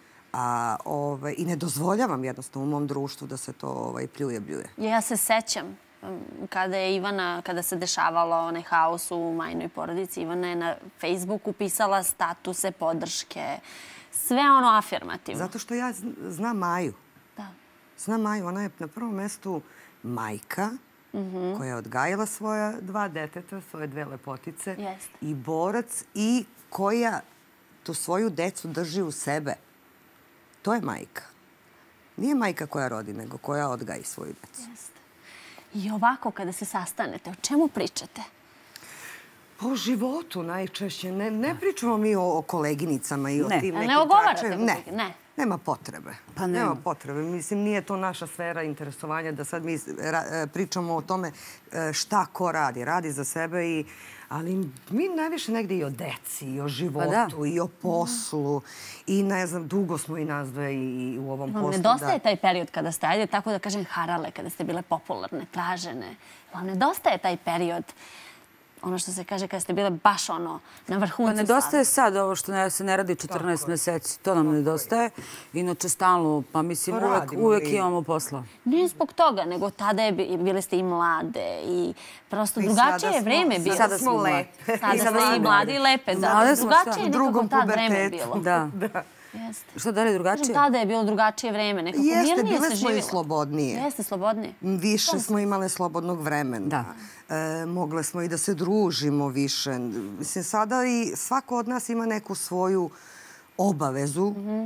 I ne dozvoljavam jednostavno u mom društvu da se to bljuje. Ja se sećam kada je Ivana, kada se dešavalo onaj haos u Majinoj porodici, Ivana je na Facebooku pisala statuse, podrške, sve ono afirmativno. Zato što ja znam Maju. Da. Znam Maju, ona je na prvom mestu majka koja je odgajila svoja 2 deteta, svoje 2 lepotice i borac i koja tu svoju decu drži u sebe. To je majka. Nije majka koja rodi, nego koja odgaji svoju decu. I ovako, kada se sastanete, o čemu pričate? O životu najčešće. Ne pričamo mi o koleginicama i o tim nekim ne ogovarate tračevima. Ne. Nema potrebe. Pa nema potrebe. Mislim, nije to naša sfera interesovanja da sad mi pričamo o tome šta ko radi. Radi za sebe ali mi najviše negdje i o deci, i o životu, i o poslu. I ne znam, dugo smo i nas dve i u ovom poslu. Nedostaje taj period kada ste, ajde tako da kažem, harale, kada ste bile popularne, tražene. Vam nedostaje taj period, ono što se kaže, kada ste bile baš na vrhuncu. Pa nedostaje sad ovo što se ne radi 14 meseci. To nam nedostaje. Inače, stalno, pa mislim, uvek imamo posla. Ne zbog toga, nego tada bile ste i mlade i prosto drugačije je vreme bilo. Sada smo lepe. Sada ste i mlade i lepe, da. Drugačije je nekako tad vreme bilo. Da. Šta da li je drugačije? Tada je bilo drugačije vreme. Nekako mirnije se živjelo. Jeste, bile smo i slobodnije. Jeste, slobodnije. Više smo imale slobodnog vremena. Mogle smo i da se družimo više. Mislim, sada i svako od nas ima neku svoju obavezu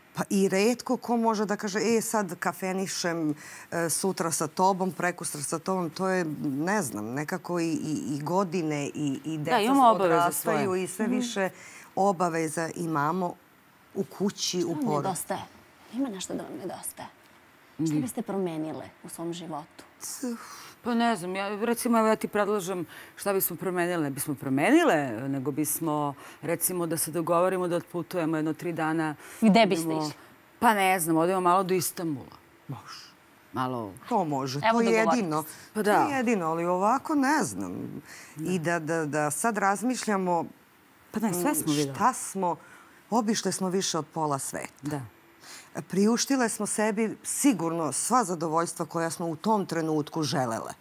Pa i retko ko može da kaže, sad kafenišem sutra sa tobom, prekustra sa tobom. To je, ne znam, nekako i godine i deca odrastaju i sve više obaveza imamo u kući, u porodici. Nedostaje. Ima nešto da vam nedostaje. Šta biste promenile u svom životu? Pa ne znam, recimo ja ti predlažem šta bismo promenile. Ne bismo promenile, nego bismo recimo da se dogovorimo da otputujemo 1-3 dana. Gde biste išli? Pa ne znam, odemo malo do Istanbula. Može. Malo... To može, to je jedino. To je jedino, ali ovako ne znam. I da sad razmišljamo šta smo, obišli smo više od pola sveta. Da. Priuštile smo sebi sigurno sva zadovoljstva koja smo u tom trenutku želele.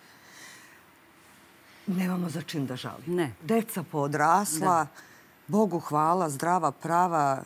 Nemamo za čim da žalimo. Ne. Deca podrasla, Bogu hvala, zdrava, prava.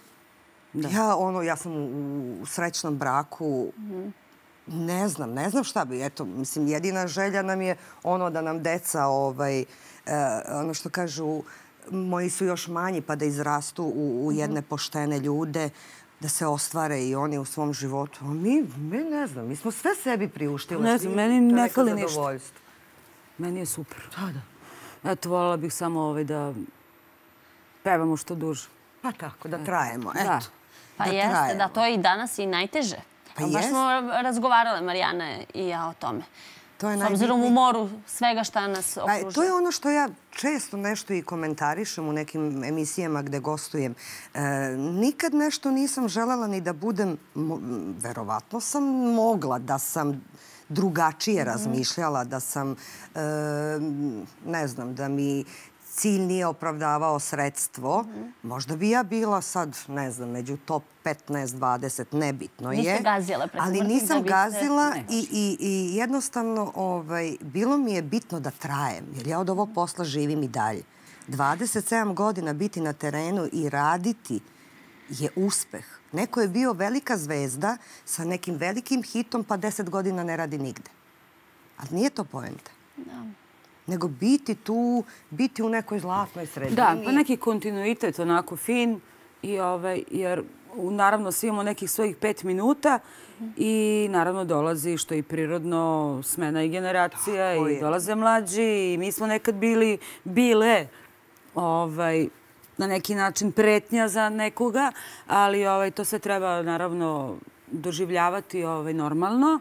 Ja sam u srećnom braku. Ne znam šta bi. Eto, mislim, jedina želja nam je ono da nam deca, ono što kažu, moji su još manji pa da izrastu u jedne poštene ljude, da se ostvare i oni u svom životu. A mi ne znam, mi smo sve sebi priuštili. Ne znam, meni ne fali ništa. Meni je super. Eto, voljela bih samo da pevamo što duže. Pa tako, da trajemo, eto. Pa jeste, da, to je i danas i najteže. Baš smo razgovarale, Marijana i ja, o tome. S obzirom u moru svega šta nas okružuje. To je ono što ja često nešto i komentarišem u nekim emisijama gde gostujem. Nikad nešto nisam želela ni da budem, verovatno sam mogla da sam drugačije razmišljala, da sam, ne znam, da mi cilj nije opravdavao sredstvo. Možda bi ja bila sad, ne znam, među top 15-20, nebitno je. Niste gazila preko ali nisam gazila i jednostavno bilo mi je bitno da trajem, jer ja od ovog posla živim i dalje. 27 godina biti na terenu i raditi je uspeh. Neko je bio velika zvezda sa nekim velikim hitom, pa 10 godina ne radi nigde. Ali nije to poenta. Da. Nego biti tu, biti u nekoj zlatnoj sredini. Da, pa neki kontinuitet onako fin, jer naravno svi imamo nekih svojih 5 minuta i naravno dolazi, što je i prirodno, smena i generacija i dolaze mlađi i mi smo nekad bile na neki način pretnja za nekoga, ali to sve treba naravno doživljavati normalno.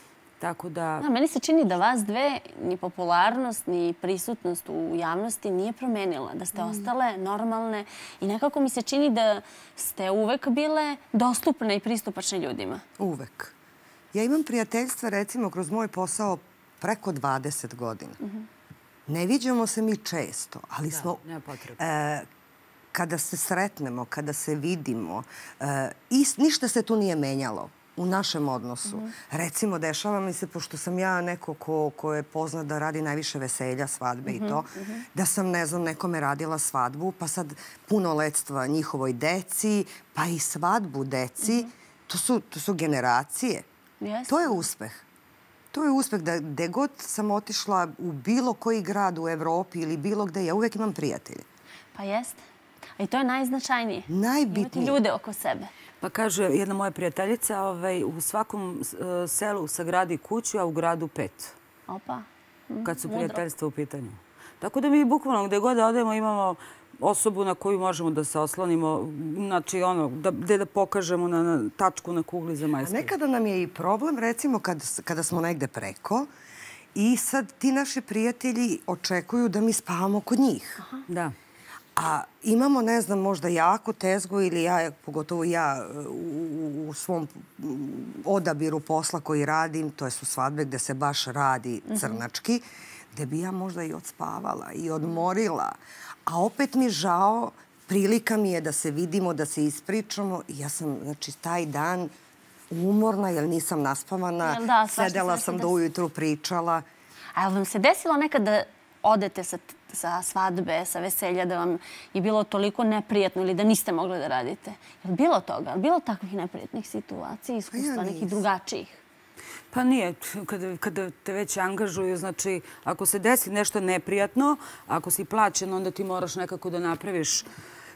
Meni se čini da vas dve ni popularnost, ni prisutnost u javnosti nije promenila. Da ste ostale normalne i nekako mi se čini da ste uvek bile dostupne i pristupačne ljudima. Uvek. Ja imam prijateljstva, recimo, kroz moj posao preko 20 godina. Ne viđamo se mi često, ali smo... Kada se sretnemo, kada se vidimo, ništa se tu nije menjalo u našem odnosu. Recimo, dešava mi se, pošto sam ja neko ko je poznat da radi najviše veselja, svadbe i to, da sam, ne znam, nekome radila svadbu, pa sad punoletstva njihovoj deci, pa i svadbu deci. To su generacije. To je uspeh. To je uspeh da gde god sam otišla u bilo koji grad u Evropi ili bilo gde, ja uvek imam prijatelje. Pa jeste. A i to je najznačajnije. Najbitnije. Imati ljude oko sebe. Pa kaže jedna moja prijateljica, u svakom selu sagradi kuću, a u gradu 5. Opa. Kad su prijateljstva u pitanju. Tako da mi bukvalno gde god odemo imamo osobu na koju možemo da se oslonimo, znači gde da pokažemo na tačku na kugli za majstor. Nekada nam je i problem, recimo, kada smo negde preko i sad ti naši prijatelji očekuju da mi spavamo kod njih. Da. A imamo, ne znam, možda jako tezgu ili pogotovo ja u svom odabiru posla koji radim, to su svadbe gde se baš radi crnački, gde bi ja možda i odspavala i odmorila. A opet mi žao, prilika mi je da se vidimo, da se ispričamo i ja sam, znači, taj dan umorna jer nisam naspavana, sedela sam do ujutru pričala. A jel vam se desilo nekad da odete sa svadbe, sa veselja, da vam je bilo toliko neprijatno ili da niste mogli da radite? Je li bilo toga? Je li bilo takvih neprijatnih situacija, iskustva, nekih drugačijih? Pa nije. Kada te već angažuju, znači, ako se desi nešto neprijatno, ako si plaćen, onda ti moraš nekako da napraviš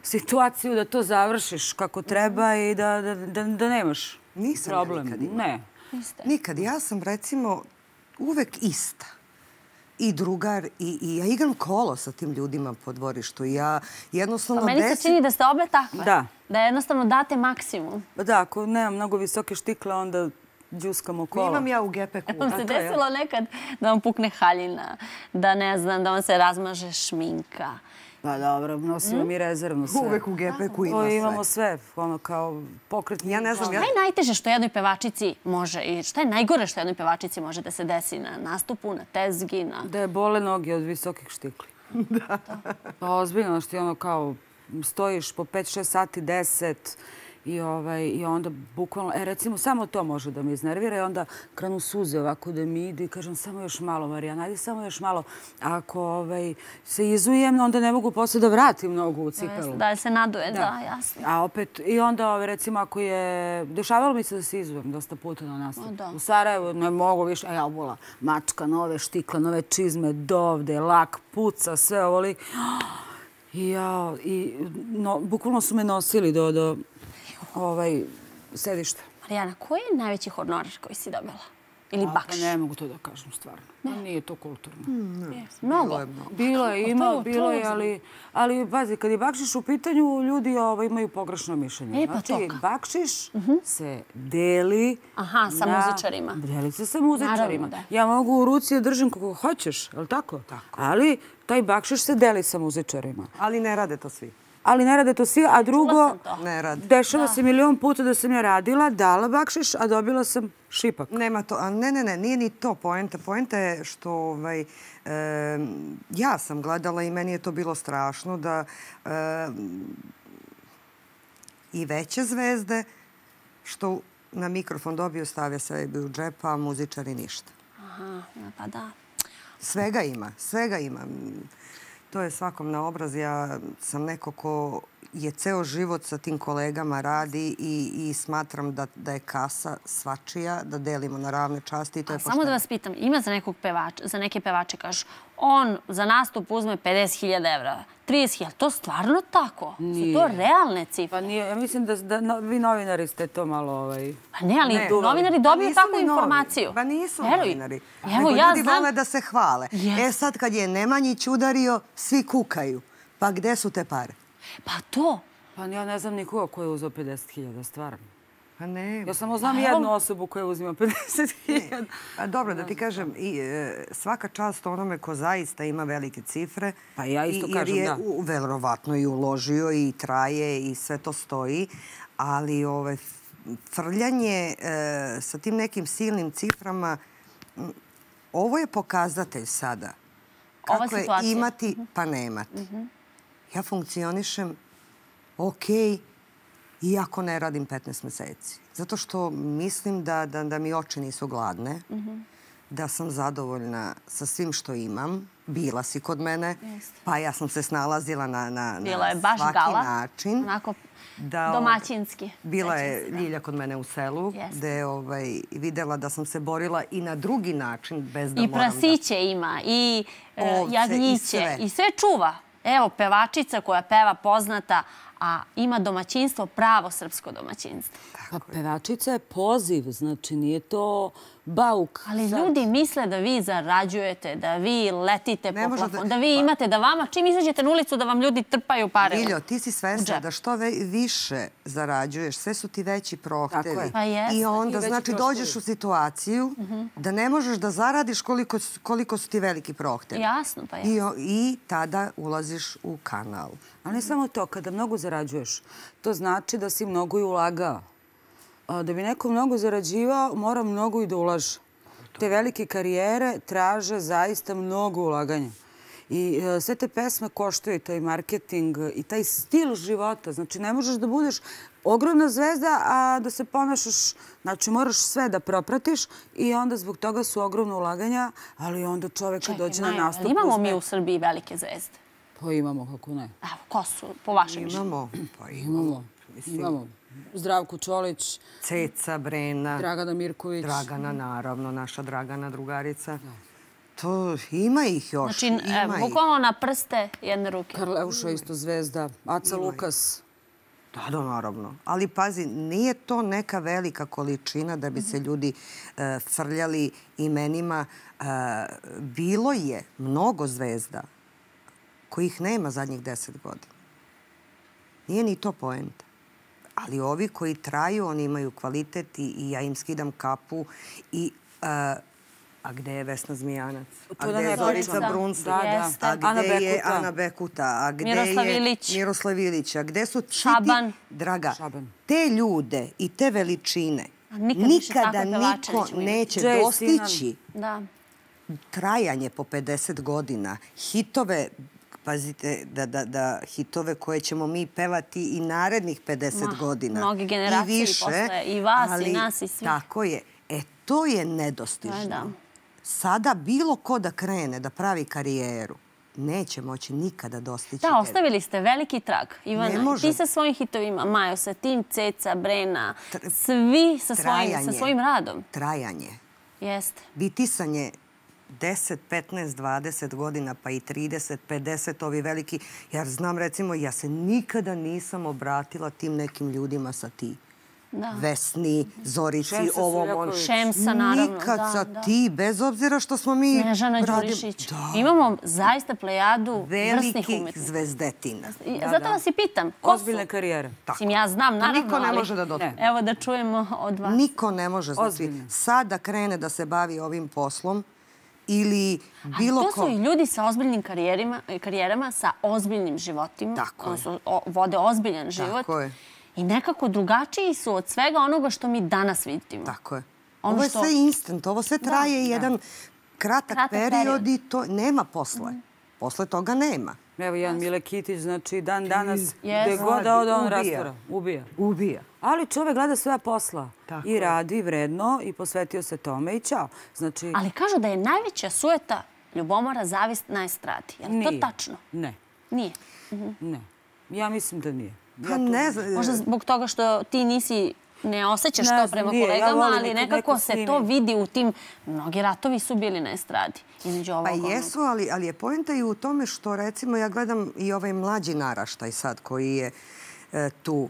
situaciju da to završiš kako treba i da nemaš Nisam problem. nikad imala. Ne. Nikad. Ja sam, recimo, uvek ista. I drugar, i ja igram kolo sa tim ljudima po dvorištu. Ja jednostavno... Pa meni se čini da ste obe takve. Da. Da jednostavno date maksimum. Pa da, ako nemam mnogo visoke štikle, onda džuskamo kola. Imam ja u gepeku. Vam se desilo nekad da vam pukne haljina, da ne znam, da vam se razmaže šminka? Pa dobro, nosimo mi rezervno sve. Uvek u gepeku ima sve. Imamo sve, ono kao pokretni. Ja ne znam, Šta je najteže što jednoj pevačici može i šta je najgore što jednoj pevačici može da se desi na nastupu, na tezgi, na... Da je bole noge od visokih štikli. Da. Pa ozbiljno, što je ono kao stojiš po 5-6 sati, 10 i onda bukvalno, recimo samo to može da me iznervira i onda krenu suze ovako da mi idu i kažem samo još malo, Marijana, ajde samo još malo. Ako se izujem, onda ne mogu posle da vratim nogu u cipelu. Da se naduje, da, jasno. A opet, i onda recimo ako je, dešavalo mi se da se izujem dosta puta na nastupu. U Sarajevu ne mogu više, a ja obula mačka, nove štikle, nove čizme, dovde, lak, puca, sve ovoli. I bukvalno su me nosili do sedišta. Marijana, koji je najveći honorar koji si dobila? Ili bakš? Ne mogu to da kažem stvarno. Nije to kulturno. Mnogo. Bilo je, ali pazi, kad je bakšiš u pitanju, ljudi imaju pogrešno mišljenje. Znači, bakšiš se deli... Aha, sa muzičarima. Deli se sa muzičarima. Ja mogu u ruci da držim kako hoćeš, je li tako? Ali taj bakšiš se deli sa muzičarima. Ali ne rade to svi. Ali ne rade to svi, a drugo, dešava se milion puta da sam ja radila, dala bakšiš, a dobila sam šipak. Nema to, ne, nije ni to poenta. Poenta je što ja sam gledala i meni je to bilo strašno da i veće zvezde što na mikrofon dobiju stavlja sebi u džepa, a muzičari ništa. Aha, pa da. Svega ima. To je svakom na obraz. Ja sam neko ko je ceo život sa tim kolegama radi i smatram da je kasa svačija, da delimo na ravne časti i to je pošteno. Samo da vas pitam, ima za neke pevače, kažu, on za nastup uzme 50.000 evra, 30.000, to stvarno tako? Su to realne cifre? Pa nije, ja mislim da vi novinari ste to malo... Pa ne, ali novinari dobiju takvu informaciju. Pa nisu novinari. Evo, ja ljudi vole da se hvale. Sad kad je Nemanjić udario, svi kukaju. Pa gde su te pare? Pa to. Pa ja ne znam nikoga ko je uzeo 50.000, stvarno. Pa ne. Ja samo znam jednu osobu koja uzima 50.000. Pa dobro, da ti kažem, svaka čast onome ko zaista ima velike cifre. Pa ja isto kažem, da. Jer je verovatno i uložio i traje i sve to stoji. Ali frljanje sa tim nekim silnim ciframa, ovo je pokazatelj sada. Kako je imati pa nemati. Ja funkcionišem okej, iako ne radim 15 meseci. Zato što mislim da mi oči nisu gladne, da sam zadovoljna sa svim što imam. Bila si kod mene, pa ja sam se snalazila na svaki način. Onako domaćinski. Bila je Ljilja kod mene u selu, gde je videla da sam se borila i na drugi način, bez da moram da... I prasiće ima, i jagnjiće, i sve čuva. Evo, pevačica koja peva poznata, a ima domaćinstvo, pravo srpsko domaćinstvo. Pa pevačica je poziv, znači nije to bauk. Ali ljudi misle da vi zarađujete, da vi letite po plafonu, da vi imate, da vama, čim izađete na ulicu, da vam ljudi trpaju pare. Ljiljo, ti si svesna da što više zarađuješ, sve su ti veći prohtevi. I onda, znači, dođeš u situaciju da ne možeš da zaradiš koliko su ti veliki prohtevi. Jasno, pa jasno. I tada ulaziš u kanal. Ali ne samo to, kada mnogo zarađuješ, to znači da si mnogo i ulagao. Da bi neko mnogo zarađivao, mora mnogo i da ulaže. Te velike karijere traže zaista mnogo ulaganja. I sve te pesme koštaju, taj marketing i taj stil života. Znači, ne možeš da budeš ogromna zvezda, a da se ponašaš, znači moraš sve da propratiš i onda zbog toga su ogromna ulaganja, ali onda čoveka dođe na nastup. Imamo mi u Srbiji velike zvezde? Pa imamo, kako ne. Evo, ko su, po vašem mišljenju? Imamo. Zdravko Čolić. Ceca, Brena. Dragana Mirković. Dragana, naravno, naša Dragana drugarica. To ima ih još. Znači, bukvalno na prste jedne ruke. Karleuša isto zvezda, Aca Lukas. Da, naravno. Ali pazi, nije to neka velika količina da bi se ljudi frljali imenima. Bilo je mnogo zvezda kojih nema zadnjih 10 godina. Nije ni to poenta. Ali ovi koji traju, oni imaju kvalitet i ja im skidam kapu. A gde je Vesna Zmijanac? A gde je Zorica Brunsson? A gde je Ana Bekuta? A gde je Miroslav Ilić? A gde su Šaban? Draga, te ljude i te veličine nikada niko neće dostići trajanje po 50 godina. Hitove, pazite, da hitove koje ćemo mi pevati i narednih 50 godina. Mnoge generacije posle, i vas, i nas, i svi. Tako je. To je nedostižno. Sada bilo ko da krene, da pravi karijeru, neće moći nikada dostići. Da, ostavili ste veliki trag. Ivana, ti sa svojim hitovima, Majo, sa tim Ceca, Brena, svi sa svojim radom. Trajanje. Jeste. Bitisanje 10, 15, 20 godina, pa i 30, 50, ovi veliki. Ja znam, recimo, ja se nikada nisam obratila tim nekim ljudima sa ti. Vesni, Zorici, ovom... Šemsa, naravno. Nikad sa ti, bez obzira što smo mi... Snežana Đurišić. Imamo zaista plejadu vrsnih umetnika. Velikih zvezdetina. Zato vas i pitam. Ozbiljne karijere. Ja znam, naravno, niko ne može da dođe. Evo da čujemo od vas. Niko ne može. Znači, sad da krene da se bavi ovim poslom ili bilo ko... To su i ljudi sa ozbiljnim karijerama, sa ozbiljnim životima. Tako je. Vode ozbiljan život. Tako je. I nekako drugačiji su od svega onoga što mi danas vidimo. Tako je. Ovo je sve instant, ovo sve traje jedan kratak period i to nema posle. Posle toga nema. Evo jedan Mile Kitić, znači dan danas gde god da ode on rastvara. Ubija. Ali čovek gleda svoja posla i radi vredno i posvetio se tome i ćao. Ali kažu da je najveća sujeta, ljubomora, zavist na estradi. Je li to tačno? Ne. Nije? Ne. Ja mislim da nije. Pa ne znam. Možda zbog toga što ti ne osjećaš to prema kolegama, ali nekako se to vidi u tim... Mnogi ratovi su bili na estradi. Pa jesu, ali je poenta i u tome što, recimo, ja gledam i ovaj mlađi naraštaj sad koji je tu.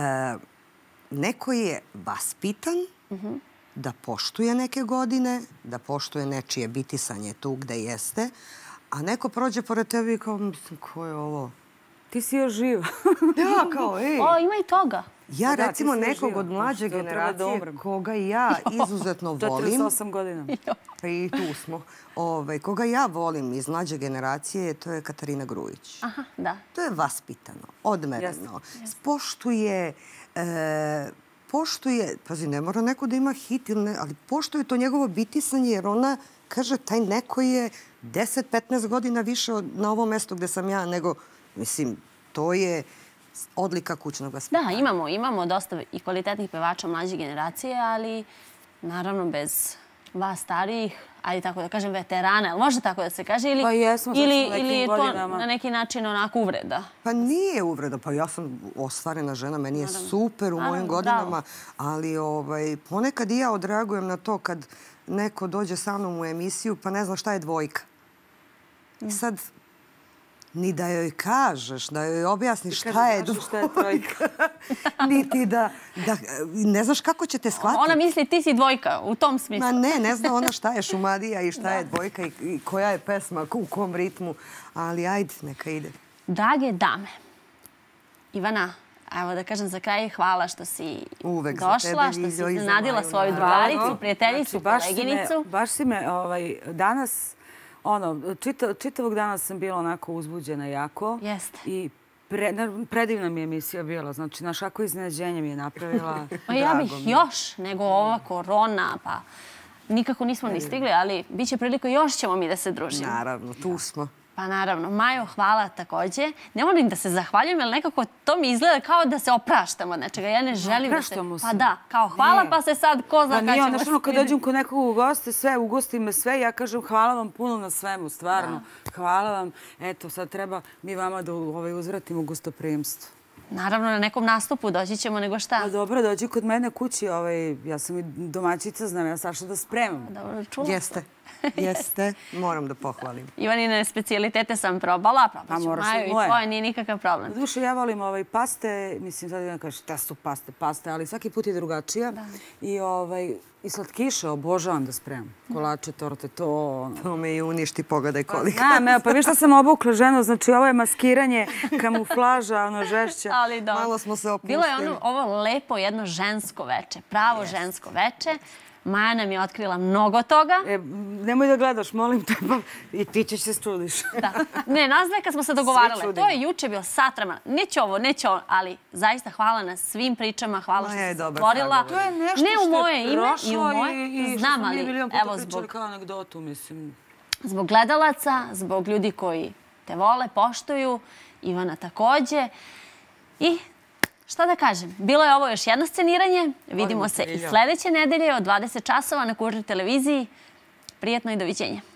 Neko je vaspitan da poštuje neke godine, da poštuje nečije bitisanje tu gde jeste, a neko prođe pored tebe i kao, mislim, ko je ovo? Ti si još živa. Da, kao, ej. Ima i toga. Ja, recimo, nekog od mlađe generacije koga ja izuzetno volim. 48 godina. Pa i tu smo. Koga ja volim iz mlađe generacije, to je Katarina Grujić. Aha, da. To je vaspitano, odmereno. Poštuje, pazi, ne mora neko da ima hit, ali poštuje to njegovo bitisanje, jer ona kaže, taj neko je 10-15 godina više na ovom mestu gde sam ja, nego, mislim, to je odlika kućnog vaspitanja. Da, imamo dosta i kvalitetnih pevača mlađe generacije, ali naravno bez vas starijih, ali tako da kažem veterana, ali može tako da se kaže, ili je to na neki način onako uvreda? Pa nije uvreda, pa ja sam ostvarena žena, meni je super u mojim godinama, ali ponekad i ja odreagujem na to kad neko dođe sa mnom u emisiju pa ne zna šta je dvojka. I sad... Ni da joj kažeš, da joj objasniš šta je dvojka. Niti da... Ne znaš kako će te shvatiti. Ona misli ti si dvojka, u tom smislu. Ma ne zna ona šta je šumadija i šta je dvojka i koja je pesma, u kom ritmu. Ali ajde, neka ide. Drage dame, Ivana, evo da kažem za kraj, hvala što si došla, što si iznenadila svoju drugaricu, prijateljicu, koleginicu. Baš si me danas... Čitavog dana sam bila onako uzbuđena jako. Jeste. I predivna mi je emisija bila. Znači, naš kako iznenađenje mi je napravila. Ja bih još nego ova korona, pa nikako nismo ni stigli, ali bit će prilika još ćemo mi da se družimo. Naravno, tu smo. Pa naravno. Majo, hvala takođe. Ne moram da se zahvaljujem, jer nekako to mi izgleda kao da se opraštamo od nečega. Ja ne želim da se... Pa da, kao hvala pa se sad ko zna kada ćemo... Znaš ono, kad dođem kod nekog u goste, sve, ugosti me sve, ja kažem hvala vam puno na svemu, stvarno. Hvala vam. Eto, sad treba mi vama da uzvratimo gostoprimstvo. Naravno, na nekom nastupu doći ćemo, nego šta? Dobro, dođi kod mene kući. Ja sam i domaćica, znam ja Saša da spremam. Dobro, čula sam. Jeste. Jeste, moram da pohvalim. Ivanine specijalitete sam probala, probat ću moraš Maju i i moje. tvoje, nije nikakav problem. Duše, ja volim paste, mislim, sad da kažeš, šta su paste, ali svaki put je drugačija. I slatkiše, obožavam da spremam. Kolače, torte, to... To me i uništi, pogledaj koliko. Znam, evo, pa viš šta sam obukla ženu, znači ovo je maskiranje, kamuflaža, ono žešća. Ali dobro. Malo smo se opustili. Bilo je ovo lepo jedno žensko veče, pravo žensko veče. Maja nam je otkrila mnogo toga. Nemoj da gledaš, molim te, i ti ćeš se čudiš. Da. Ne, nas dve kad smo se dogovarale, to je juče bio sat vremena. Neće ovo, ali zaista hvala na svim pričama, hvala što si se otvorila. To je nešto ne u što moje je ime prošlo i u moje. Znam, ali evo zbog... kao anegdotu, mislim. Zbog gledalaca, zbog ljudi koji te vole, poštuju, Ivana takođe. I šta da kažem, bilo je ovo još jedno sceniranje. Vidimo se i sledeće nedelje od 20 časova na Kurir televiziji. Prijetno i doviđenja.